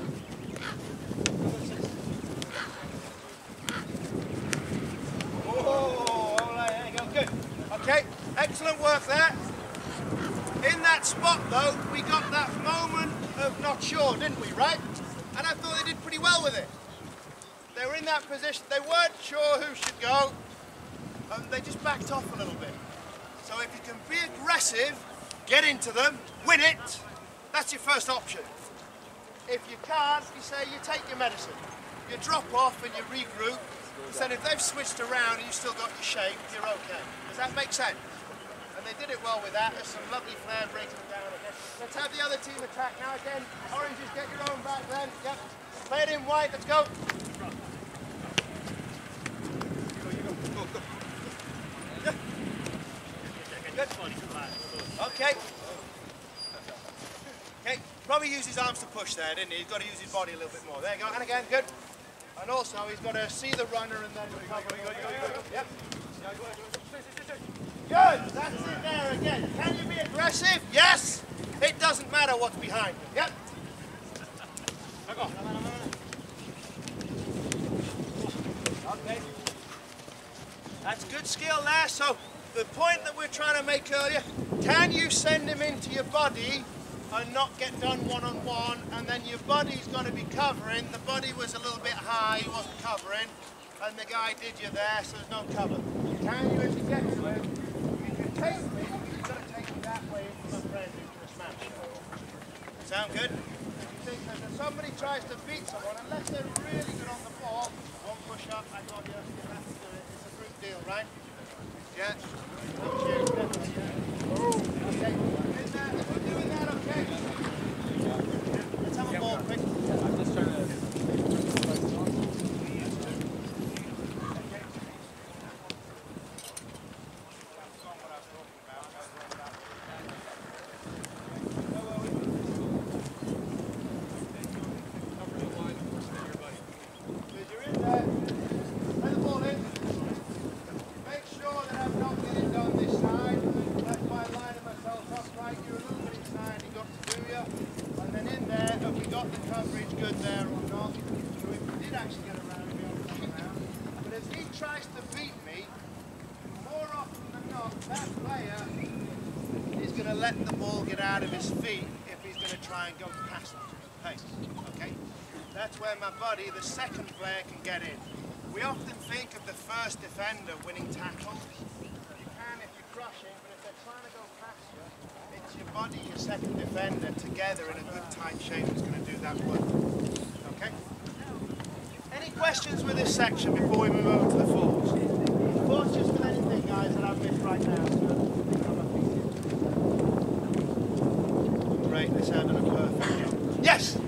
Oh, all right, there you go, good. Okay, excellent work there. In that spot, though, we got that moment of not sure, didn't we, right? And I thought they did pretty well with it. They were in that position, they weren't sure who should go, and they just backed off a little bit. So if you can be aggressive, get into them, win it, that's your first option. If you can't, you say you take your medicine. You drop off and you regroup. So if they've switched around and you've still got your shape, you're okay. Does that make sense? And they did it well with that. There's some lovely flair breaking them down again. Let's have the other team attack now again. Oranges, get your own back then. Yep. Play it in white. Let's go. Okay. Okay. Probably used his arms to push there, didn't he? He's got to use his body a little bit more. There you go. And again, good. And also, he's got to see the runner and then recover. Yep. Good, that's it there again. Can you be aggressive? Yes. It doesn't matter what's behind you. Yep. Okay. That's good skill there. So the point that we're trying to make earlier, can you send him into your body and not get done one-on-one, and then your body's got to be covering. The body was a little bit high, he wasn't covering, and the guy did you there, so there's no cover. Can you, as you get to him, you can take me, you've got to take me that way into my friend into a smash. player is going to let the ball get out of his feet if he's going to try and go past the pace. Okay? That's where my buddy, the second player, can get in. We often think of the first defender winning tackles. You can if you're crushing, but if they're trying to go past you, it's your buddy, your second defender, together in a good tight shape that's going to do that work. Okay? Any questions with this section before we move over to the forwards? Thoughts just with anything, guys, that I've missed right now? Great, this has done a perfect job. Yes!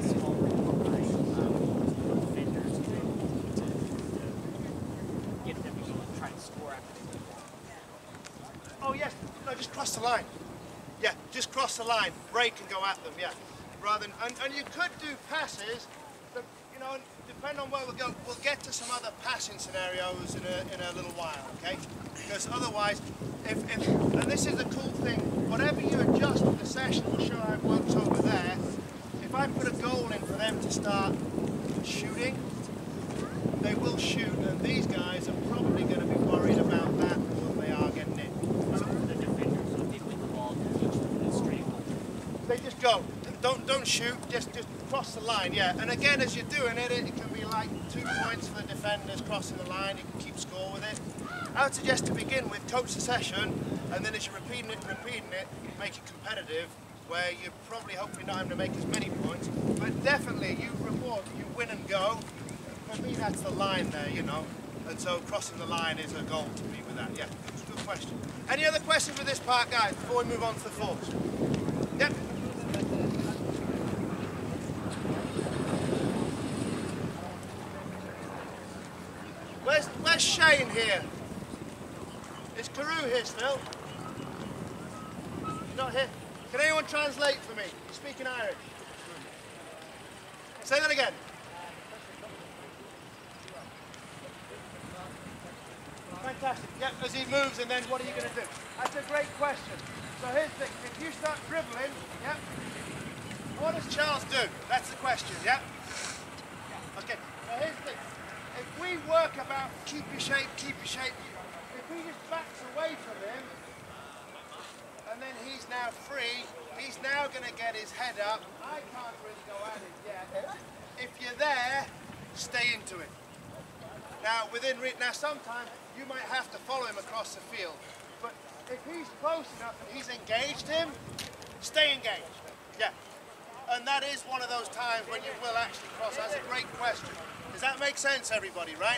Oh yes, no, just cross the line. Yeah, just cross the line, break and go at them, yeah. Rather than, and, and you could do passes, that, you know, depending on where we'll go, we'll get to some other passing scenarios in a, in a little while, okay? Because otherwise, if, if, and this is the cool thing, whatever you adjust with the session will show how it works over there. If I put a goal in for them to start shooting, they will shoot, and these guys are probably going to be worried about that more than they are getting in. They just go. Don't don't shoot. Just just cross the line. Yeah. And again, as you're doing it, it, it can be like two points for the defenders crossing the line. You can keep score with it. I would suggest to begin with coach the session, and then as you're repeating it and repeating it, make it competitive, where you're probably hopefully not having to make as many points, but definitely you reward. You win and go. For me, that's the line there, you know. And so crossing the line is a goal to me with that. Yeah. Good, good question. Any other questions with this part, guys? Before we move on to the forwards. Yep. Where's, where's Shane here? Is Carew here still? He's not here. Can anyone translate for me? You're speaking Irish. Say that again. Fantastic. Yep, as he moves, and then what are you going to do? That's a great question. So here's the thing. If you start dribbling, yep, what does Charles do? That's the question, yep? Okay, so here's the thing. If we work about keep your shape, keep your shape, if he just backs away from him, and then he's now free, he's now going to get his head up. I can't really go at it yet. If you're there, stay into it. Now, within re now sometimes you might have to follow him across the field, but if he's close enough and he's engaged him, stay engaged. Yeah. And that is one of those times when you will actually cross. That's a great question. Does that make sense, everybody, right?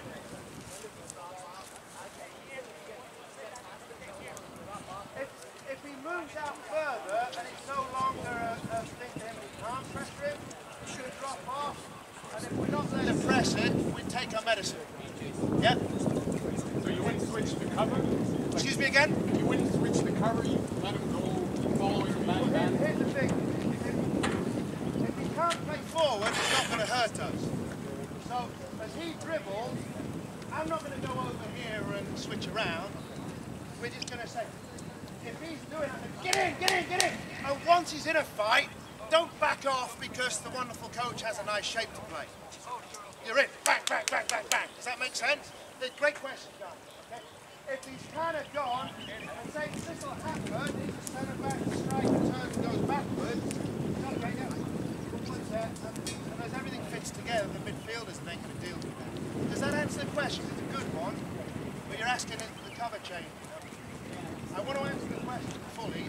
If, if he moves out further and it's no longer a, a thing to him, we can't pressure him, he's going to drop off. And if we're not there to press it, we take our medicine. Yeah? So you wouldn't switch the cover? Excuse me again? You wouldn't switch the cover, you let him go following the man. Well, here, here's the thing. If, if he can't play forward, it's not going to hurt us. So, as he dribbles, I'm not going to go over here and switch around. We're just going to say, if he's doing it, get in, get in, get in! And once he's in a fight, don't back off because the wonderful coach has a nice shape to play. You're in, bang, bang, bang, bang, bang. Does that make sense? Great question, guys. Okay? If he's kind of gone, and say this will happen, he just centre back, strike, and turns and goes backwards. Okay, now, what's that? And, and as everything fits together, the midfielders then going to deal with that. Does that answer the question? It's a good one, but you're asking it the cover change. I want to answer the question fully.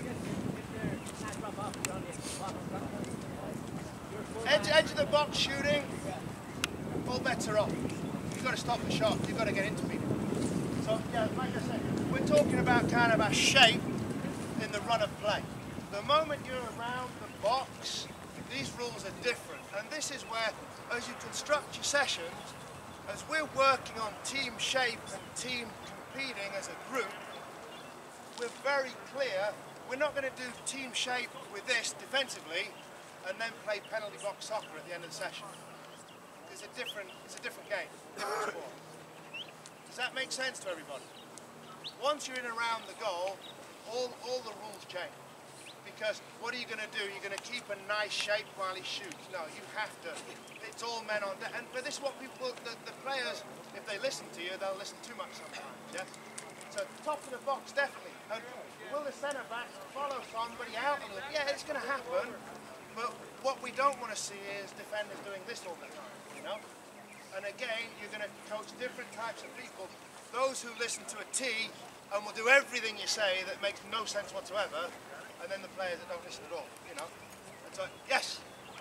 Edge, edge of the box shooting, all bets are off. You've got to stop the shot, you've got to get into people. So, yeah, like I said, we're talking about kind of a shape in the run of play. The moment you're around the box, these rules are different. And this is where, as you construct your sessions, as we're working on team shape and team competing as a group, we're very clear we're not going to do team shape with this defensively and then play penalty box soccer at the end of the session. It's a different, it's a different game, different sport. Does that make sense to everybody? Once you're in and around the goal, all, all the rules change. Because what are you going to do? You're going to keep a nice shape while he shoots. No, you have to. It's all men on deck. And but this is what people, the, the players, if they listen to you, they'll listen too much sometimes. Yeah. So top of the box, definitely. And will the centre back follow somebody out a little? Yeah, it's going to happen. But what we don't want to see is defenders doing this all the time, you know? And again, you're going to coach different types of people. Those who listen to a T and will do everything you say that makes no sense whatsoever, and then the players that don't listen at all, you know? And so, yes?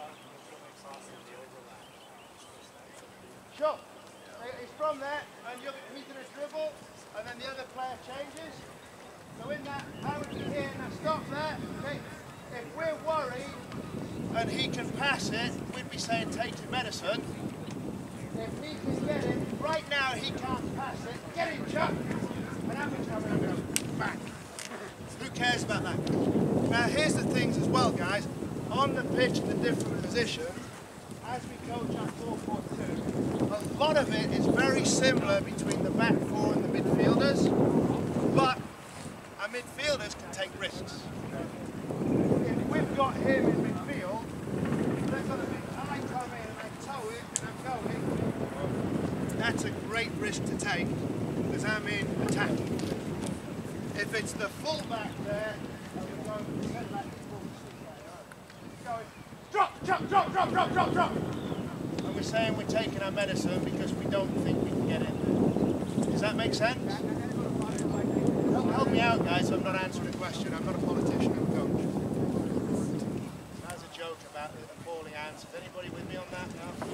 Sure. It's from there, and you're, he's going to dribble, and then the other player changes. So in that, how would you hear, now stop there, okay? If we're worried, and he can pass it, we'd be saying take your medicine. If he can get it, right now he can't pass it, get him, Chuck! And how much time we have? Back. Who cares about that? Now here's the things as well, guys. On the pitch in the different positions, as we coach our four four two, a lot of it is very similar between the back four and the midfielders, but our midfielders can take risks. If we've got him in midfield, they're going to be, I come in and I tow it and I'm going, that's a great risk to take because I'm in attacking. If it's the full back there, and we're going to send that going, drop, drop, drop, drop, drop, drop, drop. And we're saying we're taking our medicine because we don't think we can get in there. Does that make sense? Help, help me out, guys. I'm not answering a question. I'm not a politician. I'm a coach. That's a joke about the appalling answers. Anybody with me on that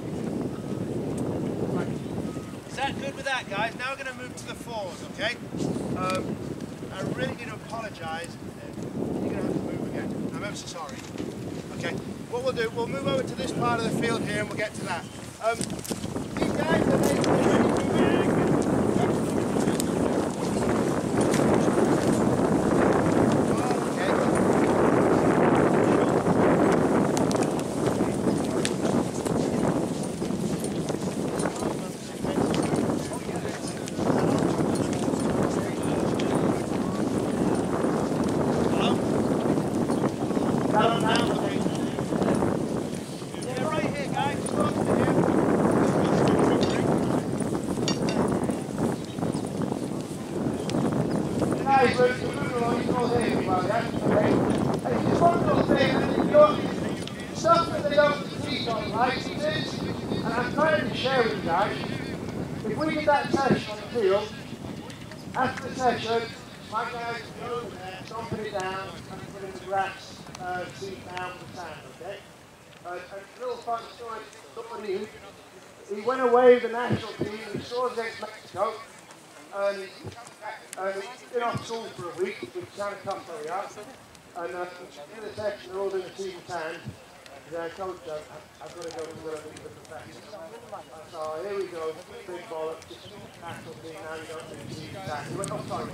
now? Right. Is that good with that, guys? Now we're going to move to the fours, okay? Um, I really need to apologise. You're going to have to move again. I'm ever so sorry. Okay, what we'll do, we'll move over to this part of the field here and we'll get to that. Um, these guys are ready to move. After the session, my guys go there, stomping it down, and put it in the grass, uh, seat down with the sand, okay? Uh, a little fun story, somebody who, he went away with the national team, and he saw against Mexico, and uh, he's been off school for a week, which is kind of tough for you, and uh, in the section, they're all doing a team of sand. Yeah, coach, uh, I've got to go to the, the profession. So here we go, big bollock, just national team, now you don't need to see that. He went, oh sorry,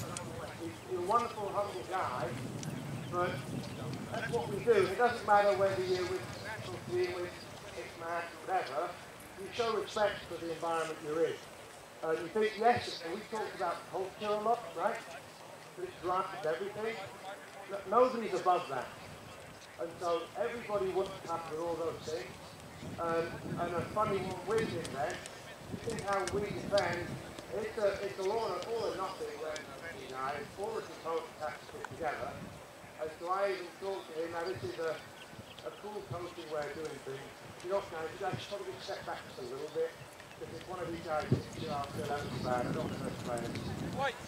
he's, he's a wonderful, humble guy, but that's what we do. It doesn't matter whether you're with the national team, with X-Man, whatever, you show respect for the environment you're in. Uh, you think, yes, we talked about culture a lot, right? That it drives everything. Nobody's above that. And so everybody wants to happen with all those things. Um, and a funny one with it then, you think how we defend, it's a, it's a all, or, all or nothing when you guys, all the components have to fit together. And so I even thought to him, now this is a, a cool coaching way of doing things. You know, guys, you guys should probably step back just a little bit, because if one of these guys hits you after that was bad, I don't want to explain it. White!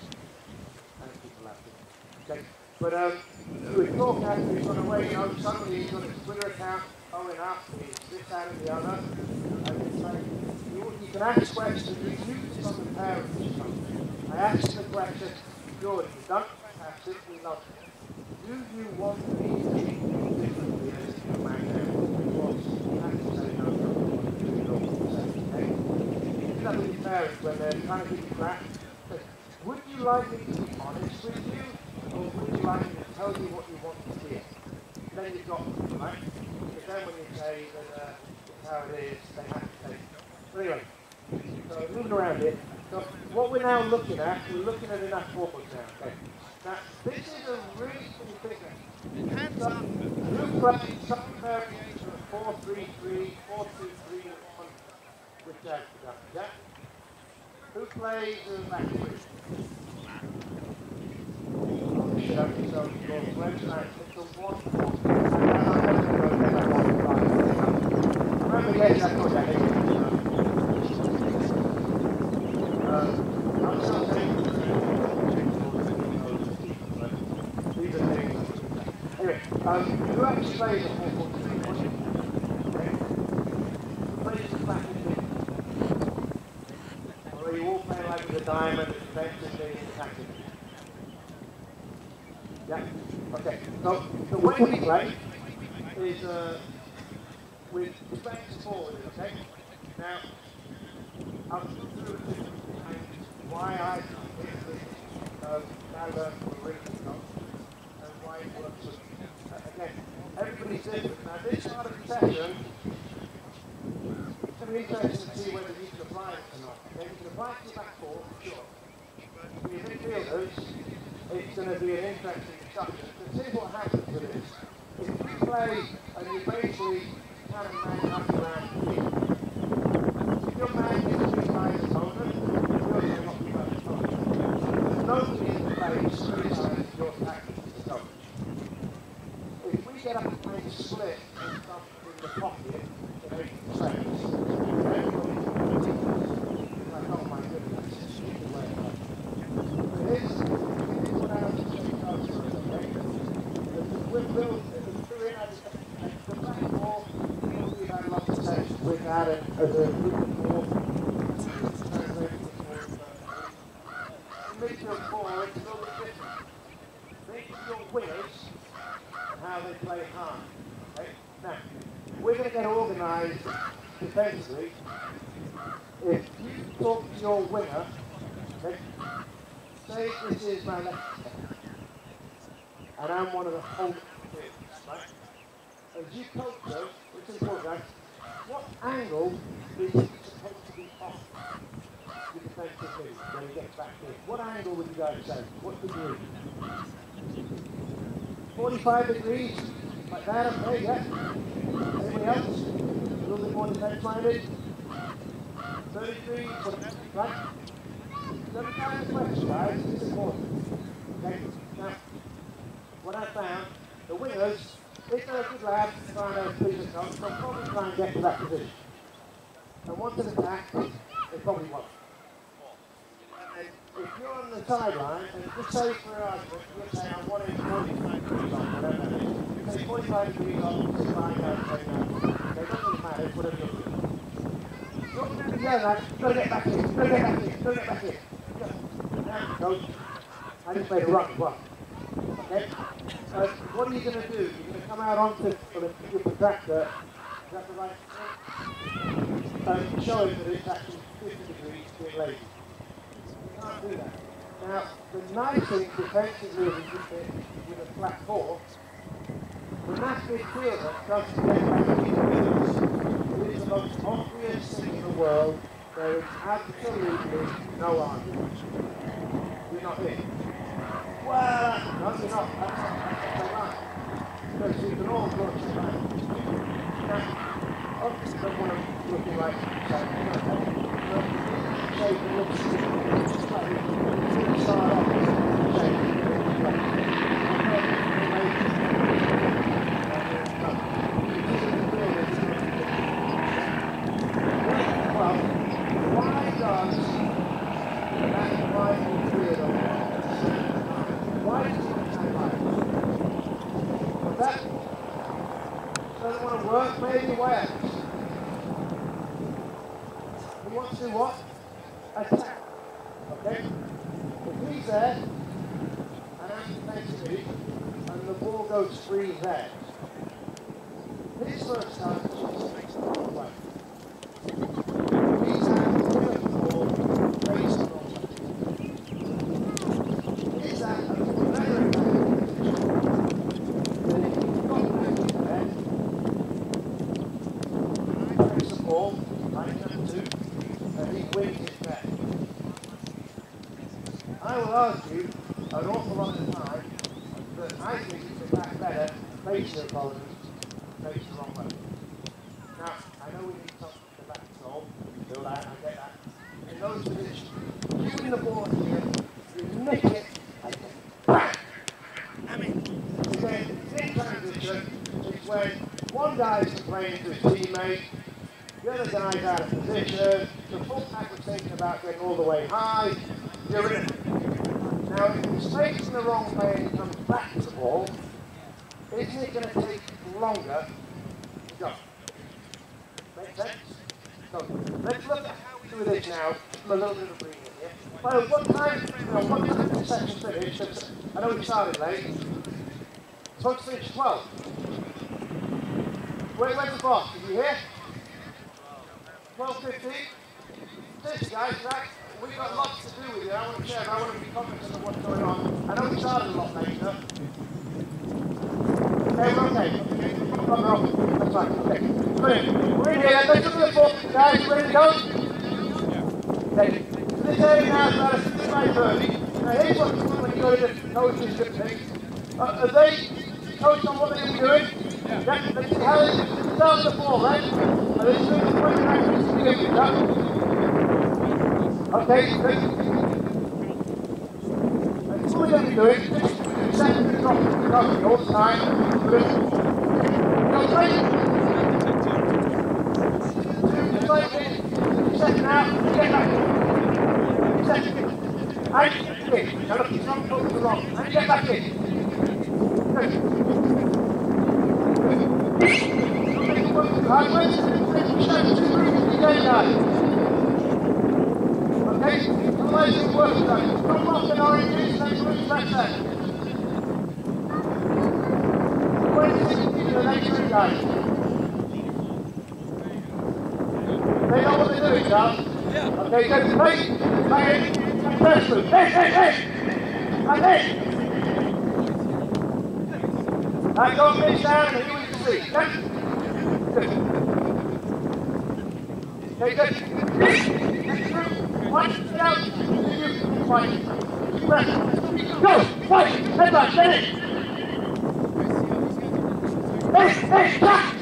And people laughing. Okay. But um, we talk after he's gone away, you know, suddenly he's got his Twitter account going up, he's this, that and the other. And it's like, you, you can ask questions, you use this on the parents. I asked the question, good, you don't pass it, we love it. Do you want me to treat you differently as a man there? Because you have to say no, you don't want to do it all the same, okay? You do that with your parents when they're trying to give you crap. Would you like me to be honest with you? Or would you like me to tell you what you want to hear? Then you've got them, right? Because then when you say that uh, it's how it is, they have to take it. So anyway, so moving around here. So what we're now looking at, we're looking at enough forwards now, okay? Now, this is a really cool thing. Hands up. Who plays some variation of four three three, four two three, one with Jack, yeah? Who plays uh, back three? Should have yourself go to the website, it's a wonderful. And I'm not going to go get that one. I remember getting that project. Um, I'm still saying these are things. Anyway, um, who actually plays the four four three? Okay. Who plays the back in the or are you all playing like with a diamond, defensively, attacking? Yeah. Okay. So the way we play is uh, with defense forward. Okay. Now I'll go through why I think uh, now learn from the original and why it works. Uh, again, everybody's different. Now this part of the session, it's going to be interesting to see whether you can apply it or not. Okay, you can apply it to the back four, for sure. For your midfielders, it's going to be an interesting discussion. So see what happens with this. If you play and you basically kind of man up around here, if your man is three times opponent, you're going to not be well opponent. There's nobody in the place three times your tactics is opponent. If we get up and play split and stuff in the pocket to make mistakes, everybody's like, oh my goodness, this is the way it goes. It is, it is without the same culture, okay? We've built, we're in the back four, we've had lots of tests. We've had it as a group of four. The midfield four, it's a little bit different. Think of your wingers and how they play hard. Okay? Now, we're going to get organised defensively. If you talk to your winger, okay, say this is my left hand, and I'm one of the holders, right? As you coach them, it's important, right? What angle is he supposed to be off the defensive move when he gets back in? What angle would you guys say? What degree? forty-five degrees? Like that, okay, yeah. Anybody else? A little bit more defense-minded? thirty degrees, right? Every time the question, guys, it's important. Okay? Now, what I found, the wingers, if they're a good lad trying to please themselves, they'll probably try and get to that position. And once an attack, they probably won't. And if you're on the sideline, and just say for an argument, you're saying I want it forty-five degrees on, whatever that is. You say forty-five degrees on, this line goes, okay, no. It doesn't matter, it's whatever you're doing. You're going to be yelling at, you've got to get back in, you've got to get back in, you've got to get back in. Now, go. I just made a run as well. Okay? Uh, what are you going to do? You're going to come out onto your protractor, is that the right thing? Um, showing that it's actually fifty degrees being lazy. You can't do that. Now, the nice thing defensively is with a flat four, the mass midfielder doesn't get back into the It is the most obvious thing in the world. There is absolutely no argument. You're not in. Well, no, you're not. That's not right. Because you can all go to the right. Now, obviously, don't want to look like saying, but say you look slightly, you start off saying, well, why does that rival field Why does he have like but that doesn't want to work, maybe why? He wants to what? Attack. Okay? If he's there, and I'm defensively, and the ball goes free there, his first time is the wrong way. He's out of the ball, facing the wrong way. He's out of the better ball, line number two, and he wins it back. I will argue an awful lot of the time that I think it's a back better face your opponent, face the wrong way. Now, I know we need something to back solve, do that, I get that. In those positions, keeping the ball here, you nick it, and then bang! I mean, again, in transition, it's when one guy's complaining to his teammate, the other guy's out of position, the fullback was thinking about getting all the way high, you're in. Now, if he takes in the wrong way and comes back to the ball, isn't it going to take longer to go? Make sense? So, let's look at how we do this now. A little bit of breathing here. Well, what time, you know, what time the session finished? I know we started late. It's supposed to finish twelve. Where, where's the boss? Is he here? twelve fifteen? This, guys, right? We've got lots to do with you. I want to share, I want to be cognizant of what's going on. I know we started a lot later. Okay, we're okay. Okay, we're off. That's fine. Okay. Brilliant. We're in here. Let's look at the board. Guys, you ready to go? Okay. So this area now is about a sixty-five thirty. Now here's what you do when you go to the coaches and things. Uh, are they coached on what they're going to be doing? Yeah. Yeah. They see how they start the ball, right? Are they doing the point of action to begin with? Yeah? Okay, good. That's what we're going to be doing. Second drop, drop all the time. Good. Go straight. Two, like this. Second out, get back in. Second in. And get in. Now look, it's not focused wrong. And get back in. Good. Good. Right, wait. Second, two, three, again, guys. Okay, amazing work done. Come off in oranges, next week, back there. twenty-six to the next week, guys. They know what they're doing, Charles? Yeah. Okay, good. Right, back in. First move. Hey, hey, hey! And hey! And go face down and here we can see. Good. Good. Okay, good. Next through. One, get out, fight, go, fight, head back, get it. Hey, hey, back.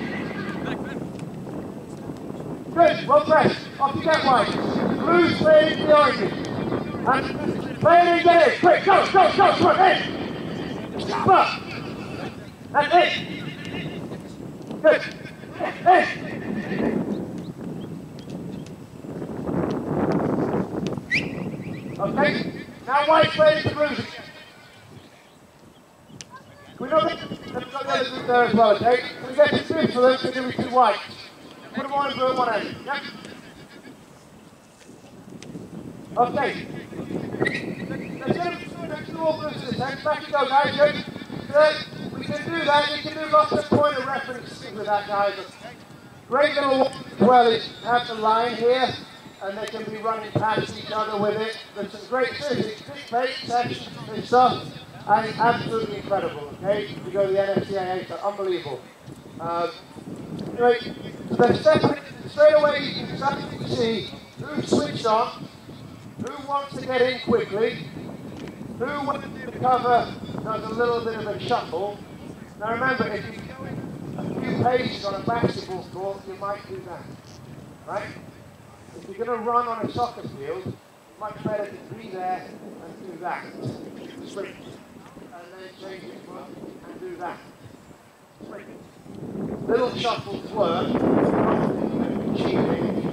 Good, well pressed, off you get wide. Blues play into the oranges. And play it in, get it, quick, go, go, go, come on, in. Stop up. That's it. Good. Hey. Okay, now white play the blues again. We know that they've got the other group there as well, okay? We get the three for them, so give me two whites. Put them on blue and one end, yeah? Okay. Let's get them all blues this end. Back you go, guys, good? Good. We can do that, you can do lots of point of reference with that, guys. Great little one as well is have the line here. And they can be running past each other with it. There's some great physics, big sections and stuff, and it's absolutely incredible, okay? You go to the N F C A A, so unbelievable. Um, anyway, they're separate, straight away you can start to see who's switched on, who wants to get in quickly, who wants to cover, does a little bit of a shuffle. Now remember, if you go in a few paces on a basketball court, you might do that, right? If you're going to run on a soccer field, it's much better to be there and do that. Swing. And then change your foot and do that. Swing. Little shuffles work. Not cheating.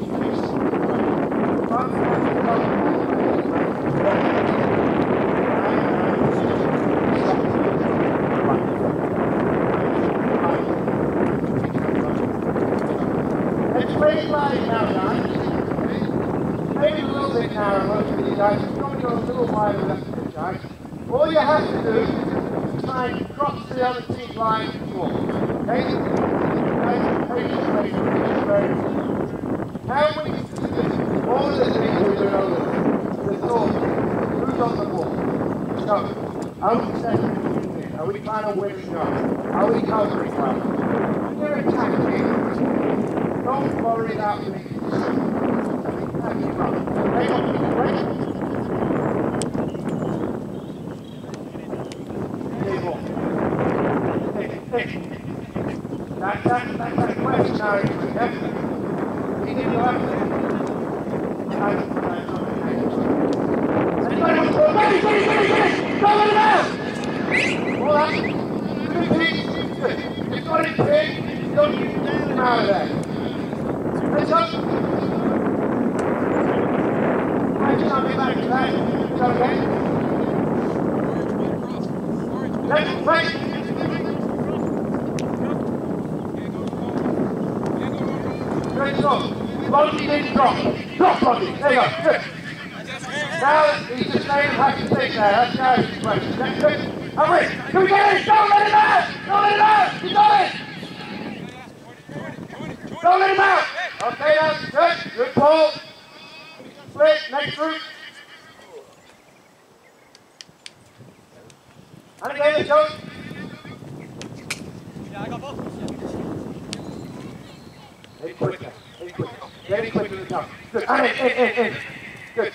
Let's play live now, guys. Maybe a little bit narrower for you guys. You've got to go a little wider left of the guys. All you have to do is try and cross the other team line and walk. Okay? Nice, patient, patient, patient, very good. How we do this, all of the things we're doing over there. The thought, who's on the ball? So, are we setting it? Are we trying to win the shot? Are we covering well? When you're attacking, don't worry about making Hang on, wait. Hey, hey. That, that, that, that question now, yeah? You need to have to. Anybody want to go? Ready, ready, ready! don't you get him out of there. Let's go. Right, I'll be back to that. Go again. Left, right. Great stop. Rodney didn't drop. Drop, Rodney. There you go. Good. Now he's just laying back to take there. That's now his question. That's good. Hurry. Can we get in? Don't let him out. Don't let him out. He's got it. Don't let him out. Okay, that's good. Good ball. Split. Next group. And again, let's go. Yeah, I got both. Hey, quicker. Hey, quicker. Very quick to the top. Good. And in, in, in, in. Good.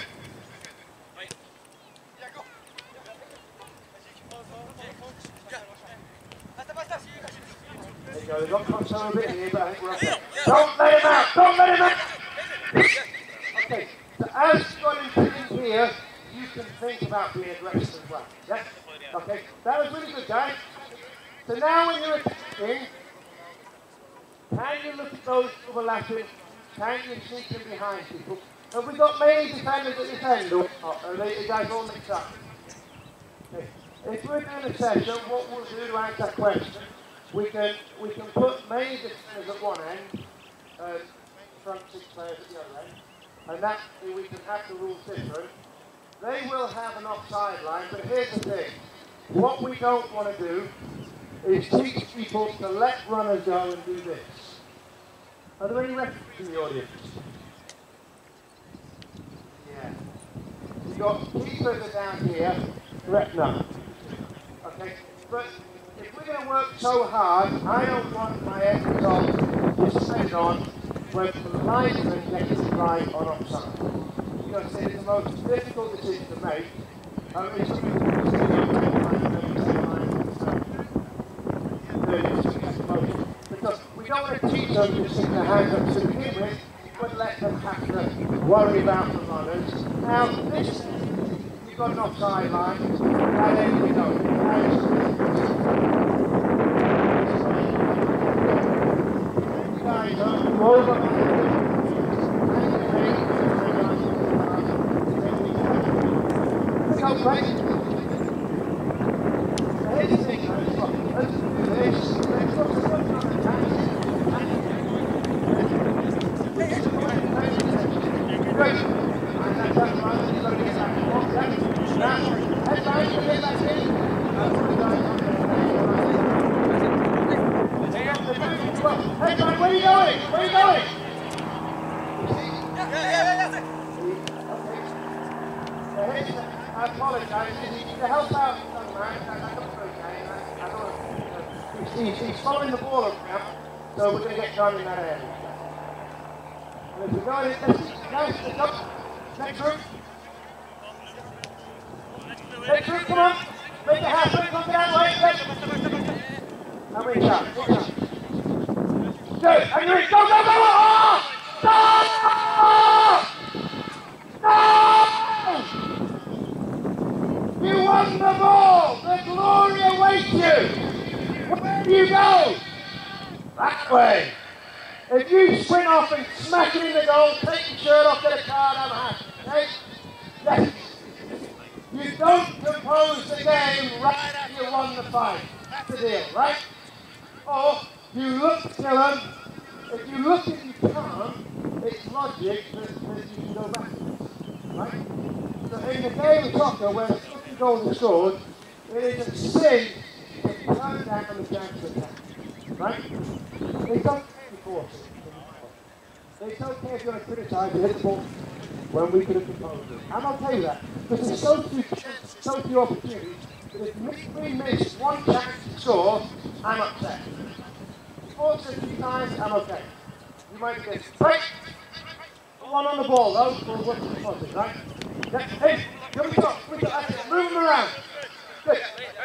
There you go. They've got control a bit here, but I think we're okay. Don't let him out. Don't let him out. Okay. So as you got into here, you can think about being aggressive as well. Yeah? Okay. That was really good, guys. So now when you're attacking, can you look at those overlapping? Can you sneak in behind people? Have we got many defenders at this end? Or are they, you guys all mixed up? Okay. If we're doing a session, what we'll do to answer that question, we can we can put many defenders at one end, uh, front six players at the other end, and that we can have the rules different. They will have an offside line, but here's the thing. What we don't want to do is teach people to let runners go and do this. Are there any referees in the audience? Yeah. You've got keepers are down here. Correct, no. Okay, but if we're going to work so hard, I don't want my end result to set on when the linesman gets it right on offside. Because it's the most difficult decision to make. I mean, it's something because we don't want to teach them to stick their hands up to begin with, but let them have to worry about the runners. Now, this, you've got an offside line, and then we go. You guys are over. Let's go, Frank. Here's the thing, let's do this. Let's go to the Great. And that's that right. You've got to get that off that. Now, head back, get back in. Head back, where are you going? Where are you going? Yeah, yeah, yeah, that's it. Okay. I apologise. To help out the young man, I don't know, okay. He's, he's following the ball around, so we're going to get done in that area. And if we go in, let's Nice, let's go. Next group. Next group, come on. Make it happen. Come that way. And reach out. Reach out. Good. And you reach. Go, go, go. Oh! No! No! You won the ball. The glory awaits you. Where do you go? That way. If you sprint off and smack it in the goal, take your shirt off, get a card, have a hat. Okay? Yes. You don't compose the game right after you won the fight. That's the deal, right? Or you look to kill them. If you look and you can't, it's logic that, that you can go back. Right? So in the game of soccer, where fifty goals are scored, it is a sin if you turn down the chance to attack. Right? They don't It's okay if you're going to criticise the hit the ball when we could have composed it. I'm okay with that. Because there's so few, so few opportunities that if we miss one chance to score, I'm upset. Four fifty times, I'm okay. You might be getting break. One on the ball though, for what's the deposit, right? Yeah. Hey, here we go. We go. That's it. Move them around. Good.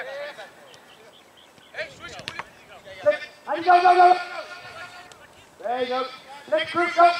Good. And go, go, go. There you go. Next group, go!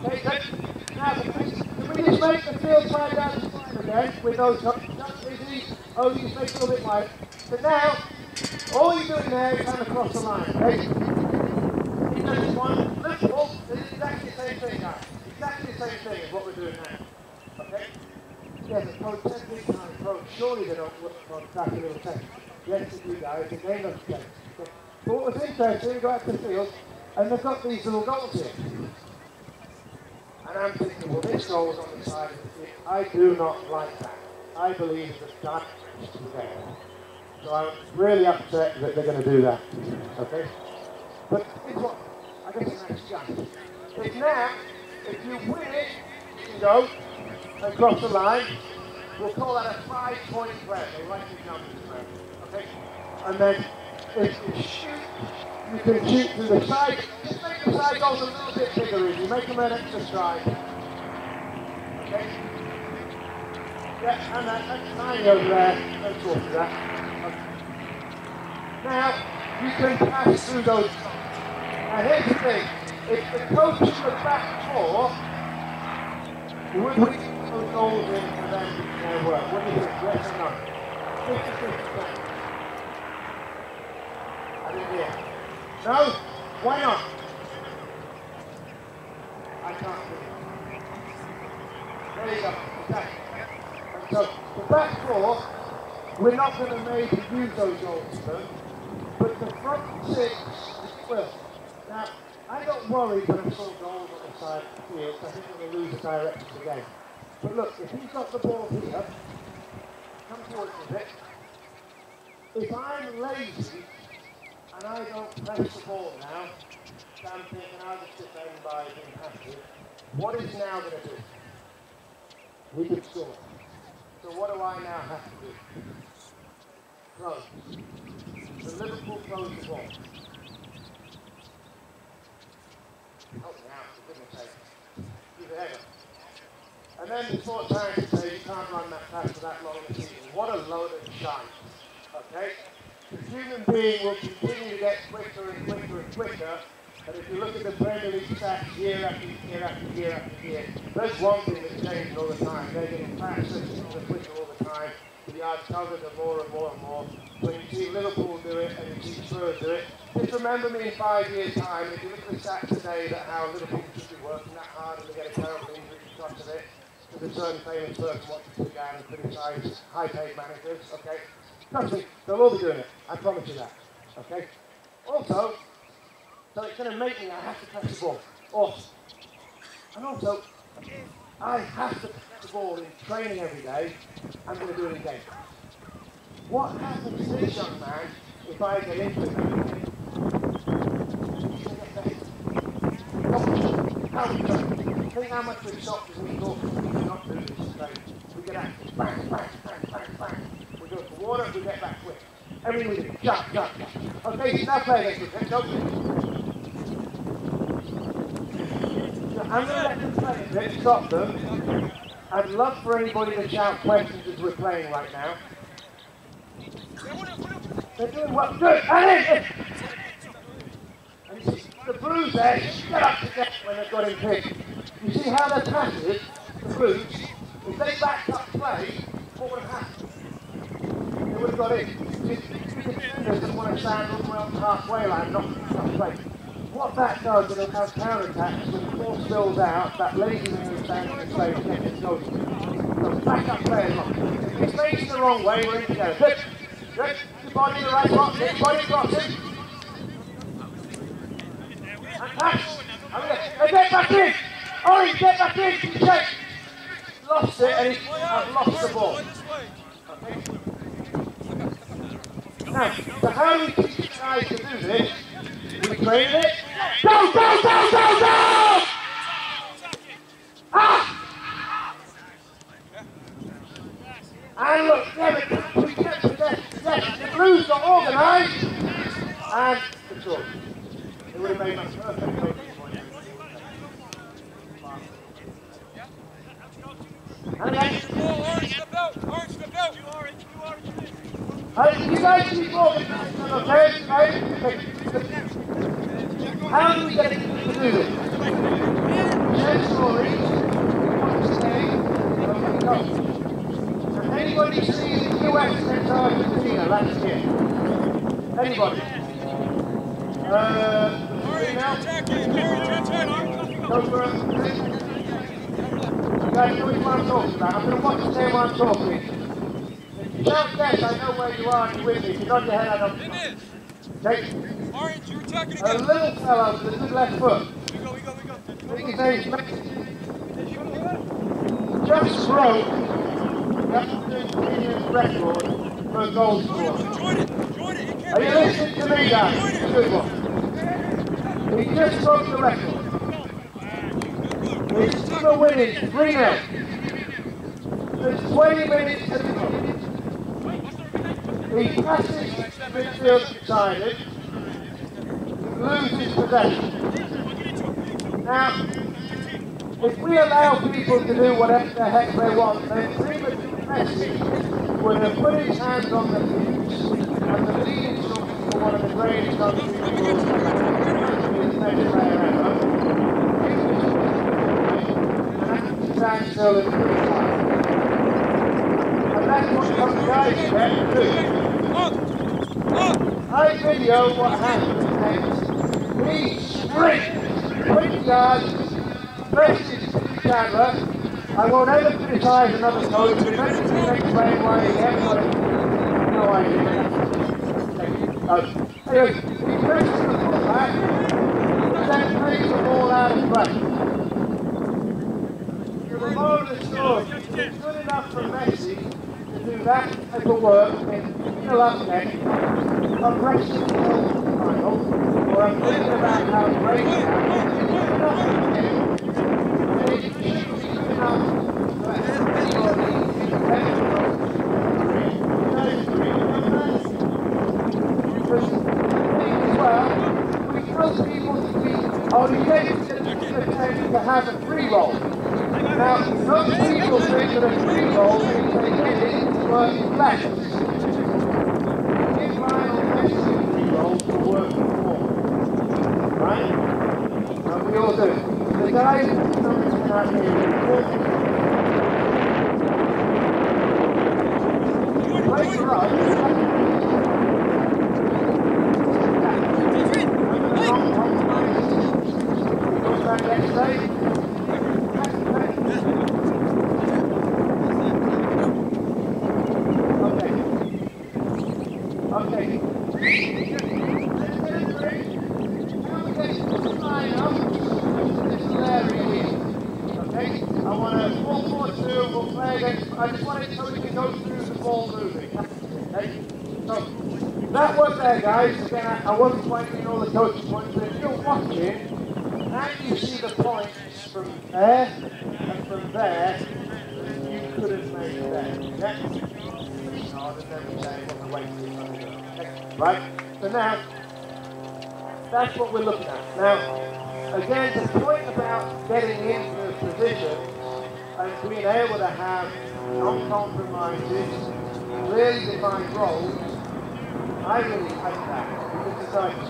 Okay, good. Now, can we just make the field side down the line again with those hooks? Easy. Oh, you just make it a little bit wide. So now, all you're doing there is kind of across the line, okay? You just one lift ball, it's exactly the same thing, guys. Exactly the same thing as what we're doing now. Okay? Yes, approach technique and approach. Surely they don't work on exactly little technique. Yes, they do, guys. The game doesn't change. Okay. But what was interesting, we go out to the field, and they've got these little goals here. And I'm thinking, well, this goal is on the side of the field. I do not like that. I believe it's a damage to the game. So I'm really upset that they're going to do that. Okay? But here's what I guess the next chance. If now, if you win it, you can go and cross the line. We'll call that a five-point press. They like to jump this press. Okay? And then if you shoot, you can shoot through the side. Just make the side goals a little bit bigger if you make them an extra stride. Okay? Yeah, and that, that's tiny over there. Don't talk to that. Okay. Now, you can pass through those. Now here's the thing. If the coach was back four, would we get those goals in for them to their work? What do you think? Yes or no? fifty fifty percent. I didn't hear. No? Why not? I can't do it. There you go. Exactly. And so, the back four, we're not going to maybe use those goals to them, but the front six will. Now, I got worried when I saw goals on the side of the field, so I think we're going to lose the direction of the game. But look, if he's got the ball here, come towards me a bit. If I'm lazy, and I don't press the ball now, I'm thinking I'll just sit there and buy being passive. What is now going to do? We could score. So what do I now have to do? Close. The Liverpool close the ball. Oh, now, for goodness sake. He's a header. And then before time to say you can't run that fast for that long in the season. What a load of shite. Okay? The human being will continue to get quicker and quicker and quicker. And if you look at the Premier League stats year after year after year after year, there's one thing that's changing all the time. They're getting faster and quicker all the time. The yards covered are more and more and more. When you see Liverpool do it and you see Spurs do it, just remember me in five years' time, if you look at the stats today that how Liverpool should be working that hard and they get a terrible injury because of it, to the certain famous person watching sit down and criticise high-paid managers, okay? Trust me, they'll all be doing it. I promise you that, okay? Also, so it's going to make me, I have to press the ball. Or, and also, I have to press the ball in training every day. I'm going to do it again. What happens to this young man if I get into it every day? He's going to get better. How we do? Think how much we've stopped as we talk. We're not doing this straight. We get out, bang, bang, bang, bang, bang. We go for water, we get back quick. Everything we do, jump, jump, jump. Okay, so now play against it. Don't I'm going to let them play a bit, stop them. I'd love for anybody to shout questions as we're playing right now. They're doing what? Good! And in! And you see the Blues there, get up together when they've got him picked. You see how their passes, the Blues, if they backed up play, what would have happened? They would have got in. You defenders didn't want to stand all the way up the halfway line, not up play. What that does is it has counter-attacks when the ball spills out, that lazy man is standing in place and gets it going. So back up players on. If he's facing the wrong way, we're in together. Good. Good. Your body in the right spot. Get your body across it. And pass. And get back in. Ollie, get back in. Check. Lost it and he's I've lost the ball. Okay. Now, so how do we teach you guys to do this? We train it. Go, go, go, go, go! Ah! And look, yeah, but we get to that. Yes, the Blues got organised. And it's all. It would have made us perfect. And then, Orange the belt! Orange the belt! You orange, you orange. Hey, you guys keep organised, okay? Okay? How do we get to do this? ten stories, one stay, and we go. And anybody sees the U S against Argentina last year? Anybody? Uh, now? Go for it. You guys know what I'm talking about. I'm going to watch the same while I'm talking. If you don't guess, I know where you are and you're with me. If you nod your head, I don't. Okay? Orange, you're attacking A again. little fellow with a good left foot. We go, we go, we go. I think his name's just broke the Argentinian record for a goal scorer. Join it, join it. It Are you listening to me, guys? Good one. He just broke the record. He's still winning three nil. There's twenty minutes to go. He passes midfield decided, loses possession. Now, if we allow people to do whatever the heck they want, then Prima Messi would have put his hands on the fuse and the leading source for one of the greatest countries in the world, the next player ever, and stand still in three times. And that's what some guys get to do. I video what happens next. He sprints twenty yards, versus Chandler. I won't ever criticise another coach, but let me explain why he has got it. No idea. Uh, anyway, he presses the fullback, and then brings the ball out of play. The moral of the story, it's good enough for Messi to do that type of work in the last game, I'm racing the final, or I'm thinking about how great I am. It's good enough for him. Oh, you get to have a free roll. Now, most people think that a free roll means they get it to work left. Give Lionel Messi a free roll to work forward. Right? And we all do. The guy who's coming out here is right for us. I just want it so we can go through the ball moving. Okay? So, that was there, guys. Again, I, I wasn't pointing all the coaching points, but if you're watching, now you see the points from there and from there that you could have made there. Okay? No, there's no saying what the weight is. Okay? Right? So now, that's what we're looking at. Now, again, the point about getting into a position and being able to have non-compromises, clearly defined roles, I really like that because it's like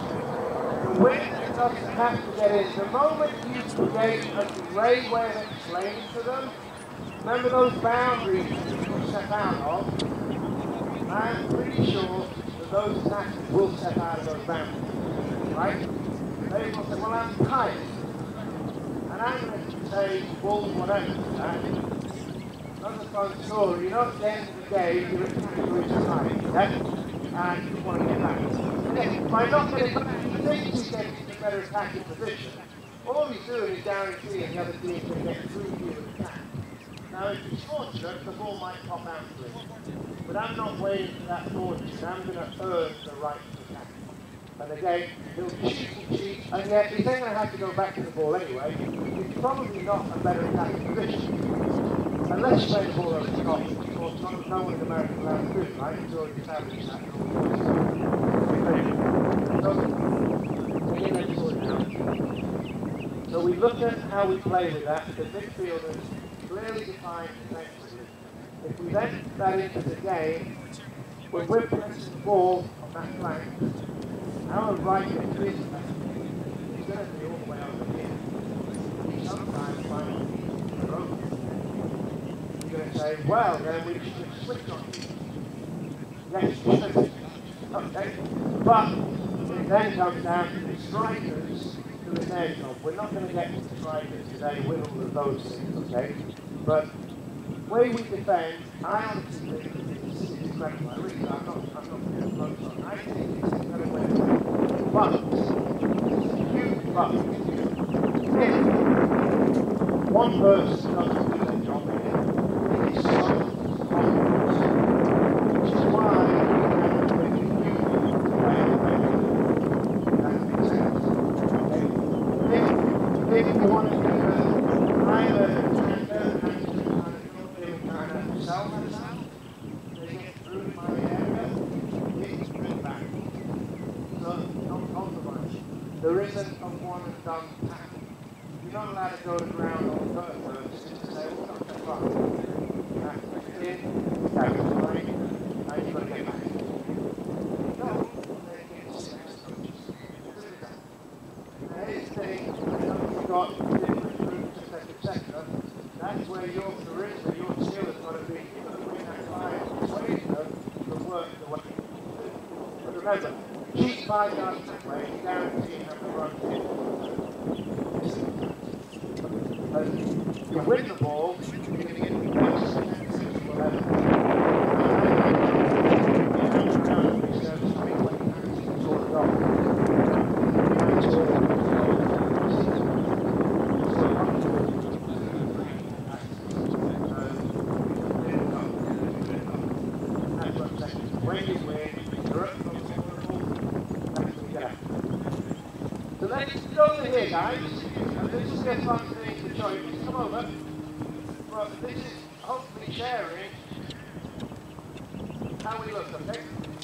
the win doesn't have to get in. The moment you create a great way of explaining to them, remember those boundaries you step out of, I'm pretty sure that those attackers will step out of those boundaries, right? They will say, well, I'm tired. And I'm going to say, well, whatever, right? Another fun story, you know, at the end of the day, you're attacking with your time, yeah? And you want to get back. And by not getting back, you think you get into a better attacking position. All he's doing is guaranteeing the other team to get through you and attack. Now, if he's fortunate, the ball might pop out to him. But I'm not waiting for that fortune. I'm going to earn the right to attack. And again, he'll cheat and cheat, and yet if they're going to have to go back to the ball anyway, it's probably not a better attacking position. Unless you play the ball over the top, of course, no, no one in America is allowed to do, right? It's already established that. So, again, let's sort it out. So we look at how we play with that, because midfielders clearly defined defensively. If we then put that into the game, when we're pressing the ball on that flank, our right foot is he's going to be all the way over here. He's sometimes find the road. You're going to say, well, then we should switch on you. Yes, okay. But it then comes down to the strikers doing their job. We're not going to get to the strikers today with all of those things, okay? But the way we defend, I honestly think it's, it's incredible. I really, I'm not, I'm not going to focus on it. I think it's incredible. But, huge but, if one person doesn't do their job here, it is so complex. Which is why we have to make a new way of making that makes sense. Okay? If, if you want to do a either tender and kind of sell myself, they get through my area, it's pretty bad. So don't compromise. There isn't a one and done tackle. You're not allowed to go to ground on purpose and say, well, not that far. You have to put it in, tackle the money, and you've got to get back. No, they get six coaches. And here's the thing, you've got different groups, et cetera, et cetera. That's where your charisma, your skill has got to be. You've got to bring that client persuade them to work the way you do. But remember, keep five yards that way, you guarantee you have the run in. And you win the ball, you're going to get the best whatever. So let's go over here, guys, and this will be a fun thing to show you. Just come over. But this is hopefully sharing how we look, okay?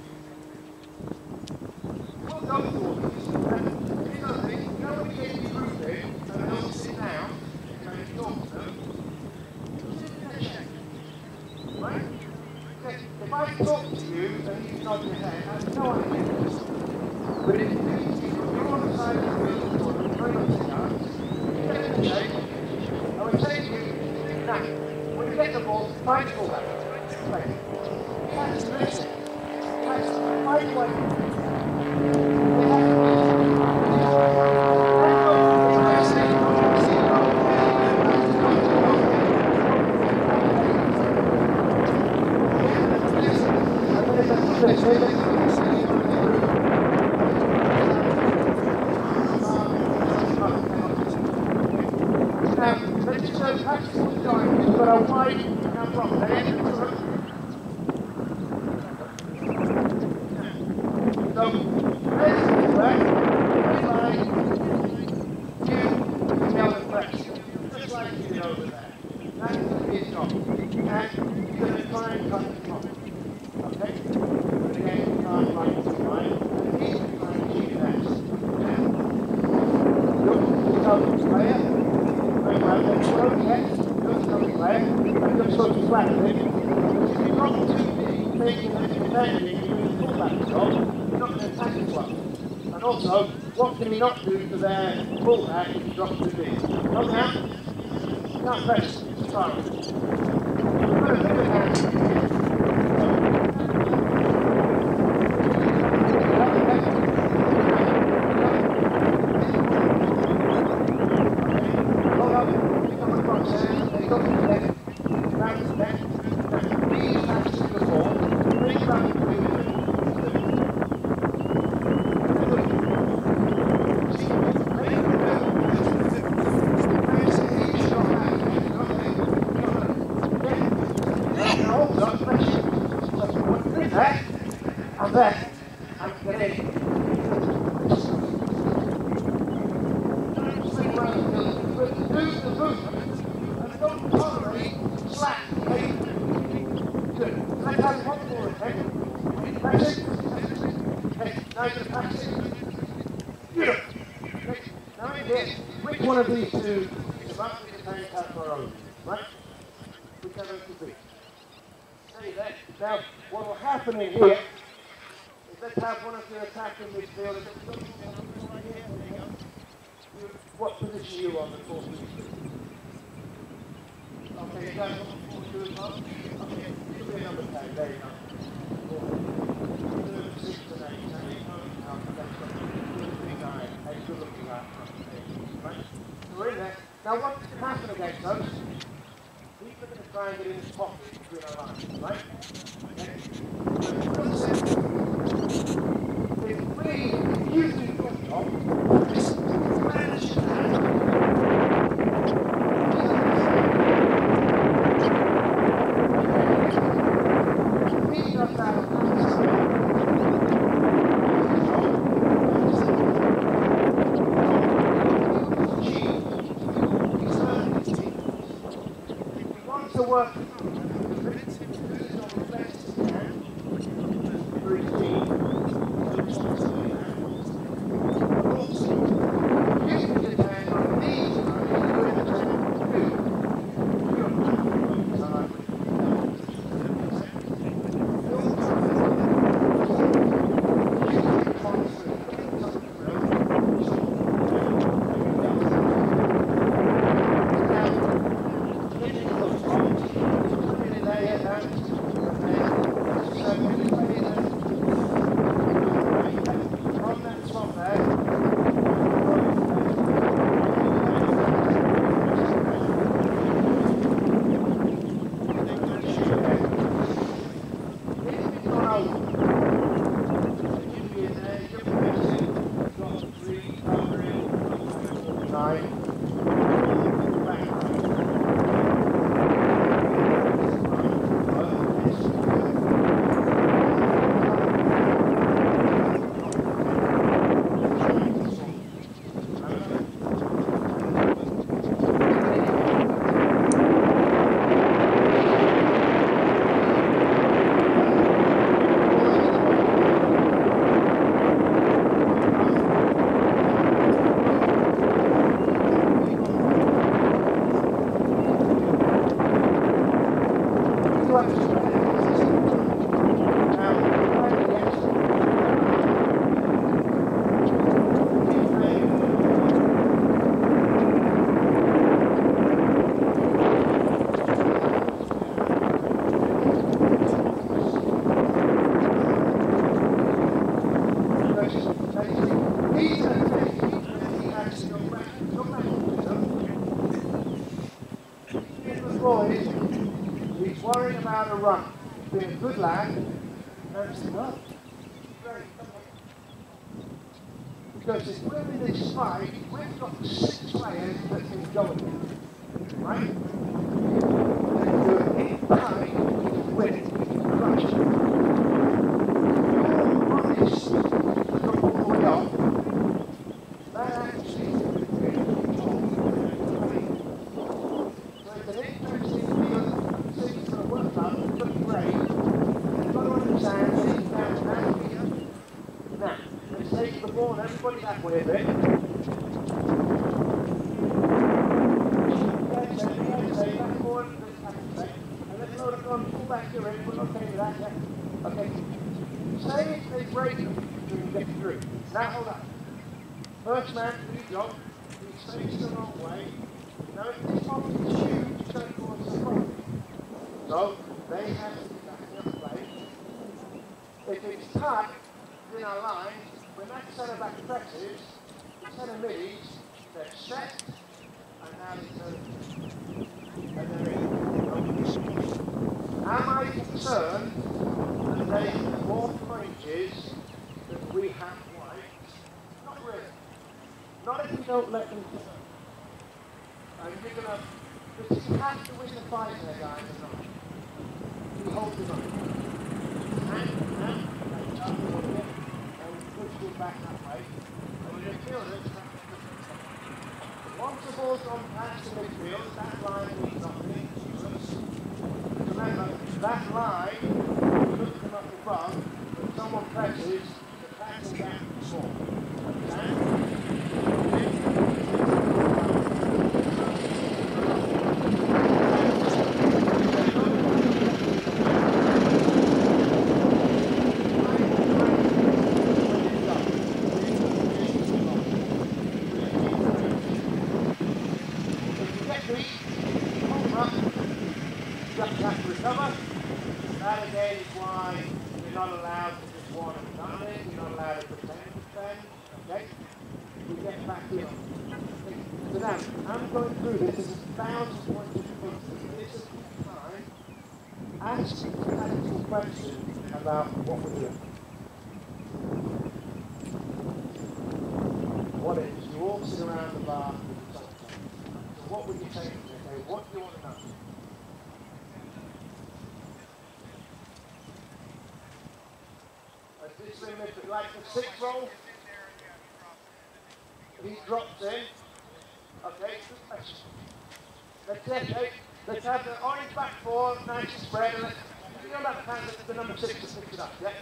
We'll go through this, and you know this, you know when you get your group in, and they all sit down, and you talk to them, sit in a check, right? Okay, if I talk to you, and you nod your head, I have no idea. But if you're on the side of the field, or the train of the yards, you take the shape, I would say to you, now, when you get the ball, fight for that. Right. Catch, listen. Catch, fight away. And also, what can he not do to their fullback if he drops the big? Not now. Can't press. It's fine. Hold up. Pick up across there. They go to the left. Round to the left. Knees back to the ball. Bring back to the I'm back. I'm ready. Swing around the field, but do the movement and don't tolerate slack. Okay? Good. Let's have one more, okay? That's it. Okay, now you can pass it. Beautiful. Okay, now in here, which one of these two is about to be the tank out for our own? Right? Whichever it could be. Stay there. Now, what will happen in here? Let's have one of the attacking midfielders. what position are you on the four two? Okay, you guys on the four two as well? Okay, give me a number ten, there you go. Six and eight, so eight, nine, that's what good looking eye, a good looking eye. Right? So we're in there. Now what can happen against those? People are going to try and get in this pocket between our lines, right? Okay? If we use the foot top, this manage that. He does that on that side. To work He's worrying about a run. He's been a good lad. No, it's not. Because if we're in this fight, we've got six players that can go in. Right? And you're in tight, you can win it, you can crush it. You're honest, you look all the way up. That actually is really control. So it's an interesting field. Things that are worked up, look great. You've got to understand that it's down that here. Now, let's take the ball and everybody that way a bit. Let's say, let's say, back forward, let's have to say. And let's load it on, pull back your in, we're okay with that, yeah? Okay. Say if they break them, so you get through. Now hold up. First man to do the job, he stays the wrong way. Now if this one is huge, go towards the front. So they have to be back in the play. If it's tight in our lines, when that centre back presses, the centre middies, they're set, and now they turn. And they're in. Am I concerned that they have more fringes than we have whites? Not really. Not if you don't let them turn. And you're going to, because you have to win the fight there, guys, or not. You hold them up. And, and, and, and push you back that way. And when you feel it, once the ball's gone past the midfield, that line means nothing. Remember, that line, you look them up above, when someone presses, the pass will get the ball. Okay? back in. So now, I'm going through this as a thousand points of difference. This is time. Ask a practical question about what we're doing. What is, you all sit around the bar with something. So what would you say to me? Okay, what do you want to know? As this rim is like the six roll, he drops in. Okay, good question. Let's say, okay, let's have the orange back four, nice and spread, and let's, you know that time that the number six to pick it up, yeah?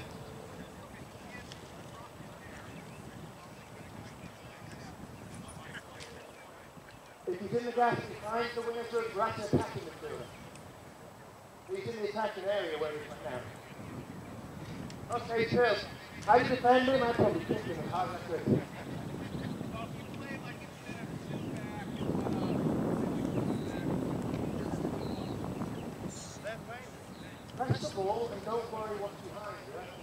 If he's in the gas, he finds the winger through, right in attacking midfielder. He's in the attacking area where he's right now. Okay, Phil, how you defend him? I'd probably kick him as hard as I could. Press the ball and don't worry what's behind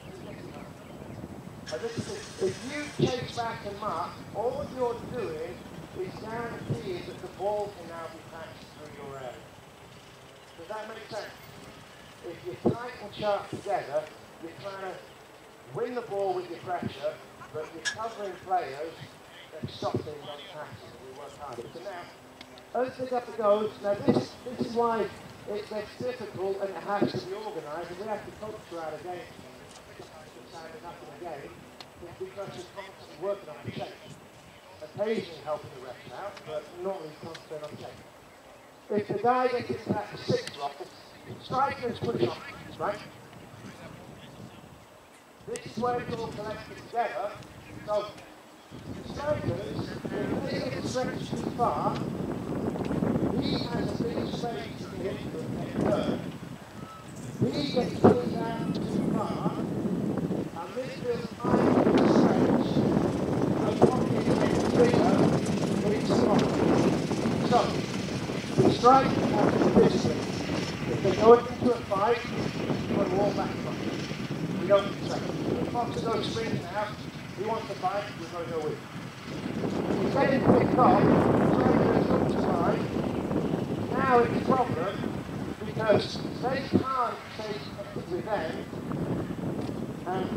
you. If, if you chase back and mark, all you're doing is guaranteeing that the ball can now be passed through your area. Does that make sense? If you're tight and sharp together, you're trying to win the ball with your pressure, but you're covering players and stopping those passes, and we work harder. So now, as the gaffer goes, now this, this is why it gets difficult and it has to be organised, and we have to coach throughout a game. Decided after the game, because you're constantly working on the shape. Occasionally helping the reps out, but normally concentrate on shape. If the guy gets into that six roll, strikers push on, right? This is where it's all collected together. So, strikers, if they get stretched too far, he has a big space to get into and turn. He gets pulled down too far, and midfield's eye will stretch, and pocket gets bigger, it's stopped. So, the strikers have to be disciplined. If they go into a fight, you want to walk back from it. We don't do seconds. If Fox goes sprinting out, he wants to fight, we've got to go with him. He's getting picked off, strikers up to side. Now it's a problem because they can't take revenge and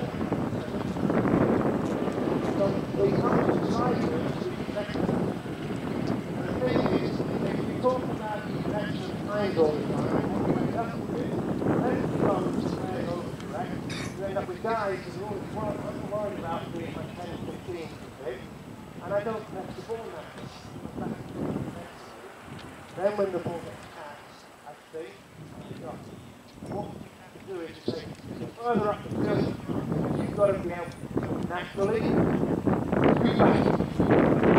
so they come to strikers to protect them. And the thing is, if we talk about the protection of times all the time, what we end up with, then it becomes players overcorrect. You end up with guys who are always worried about being like ten, fifteen, and I don't press the ball now. Then when the ball gets passed, I think, what you do is you say, the further up the field, you've got to be able to naturally, shoot back.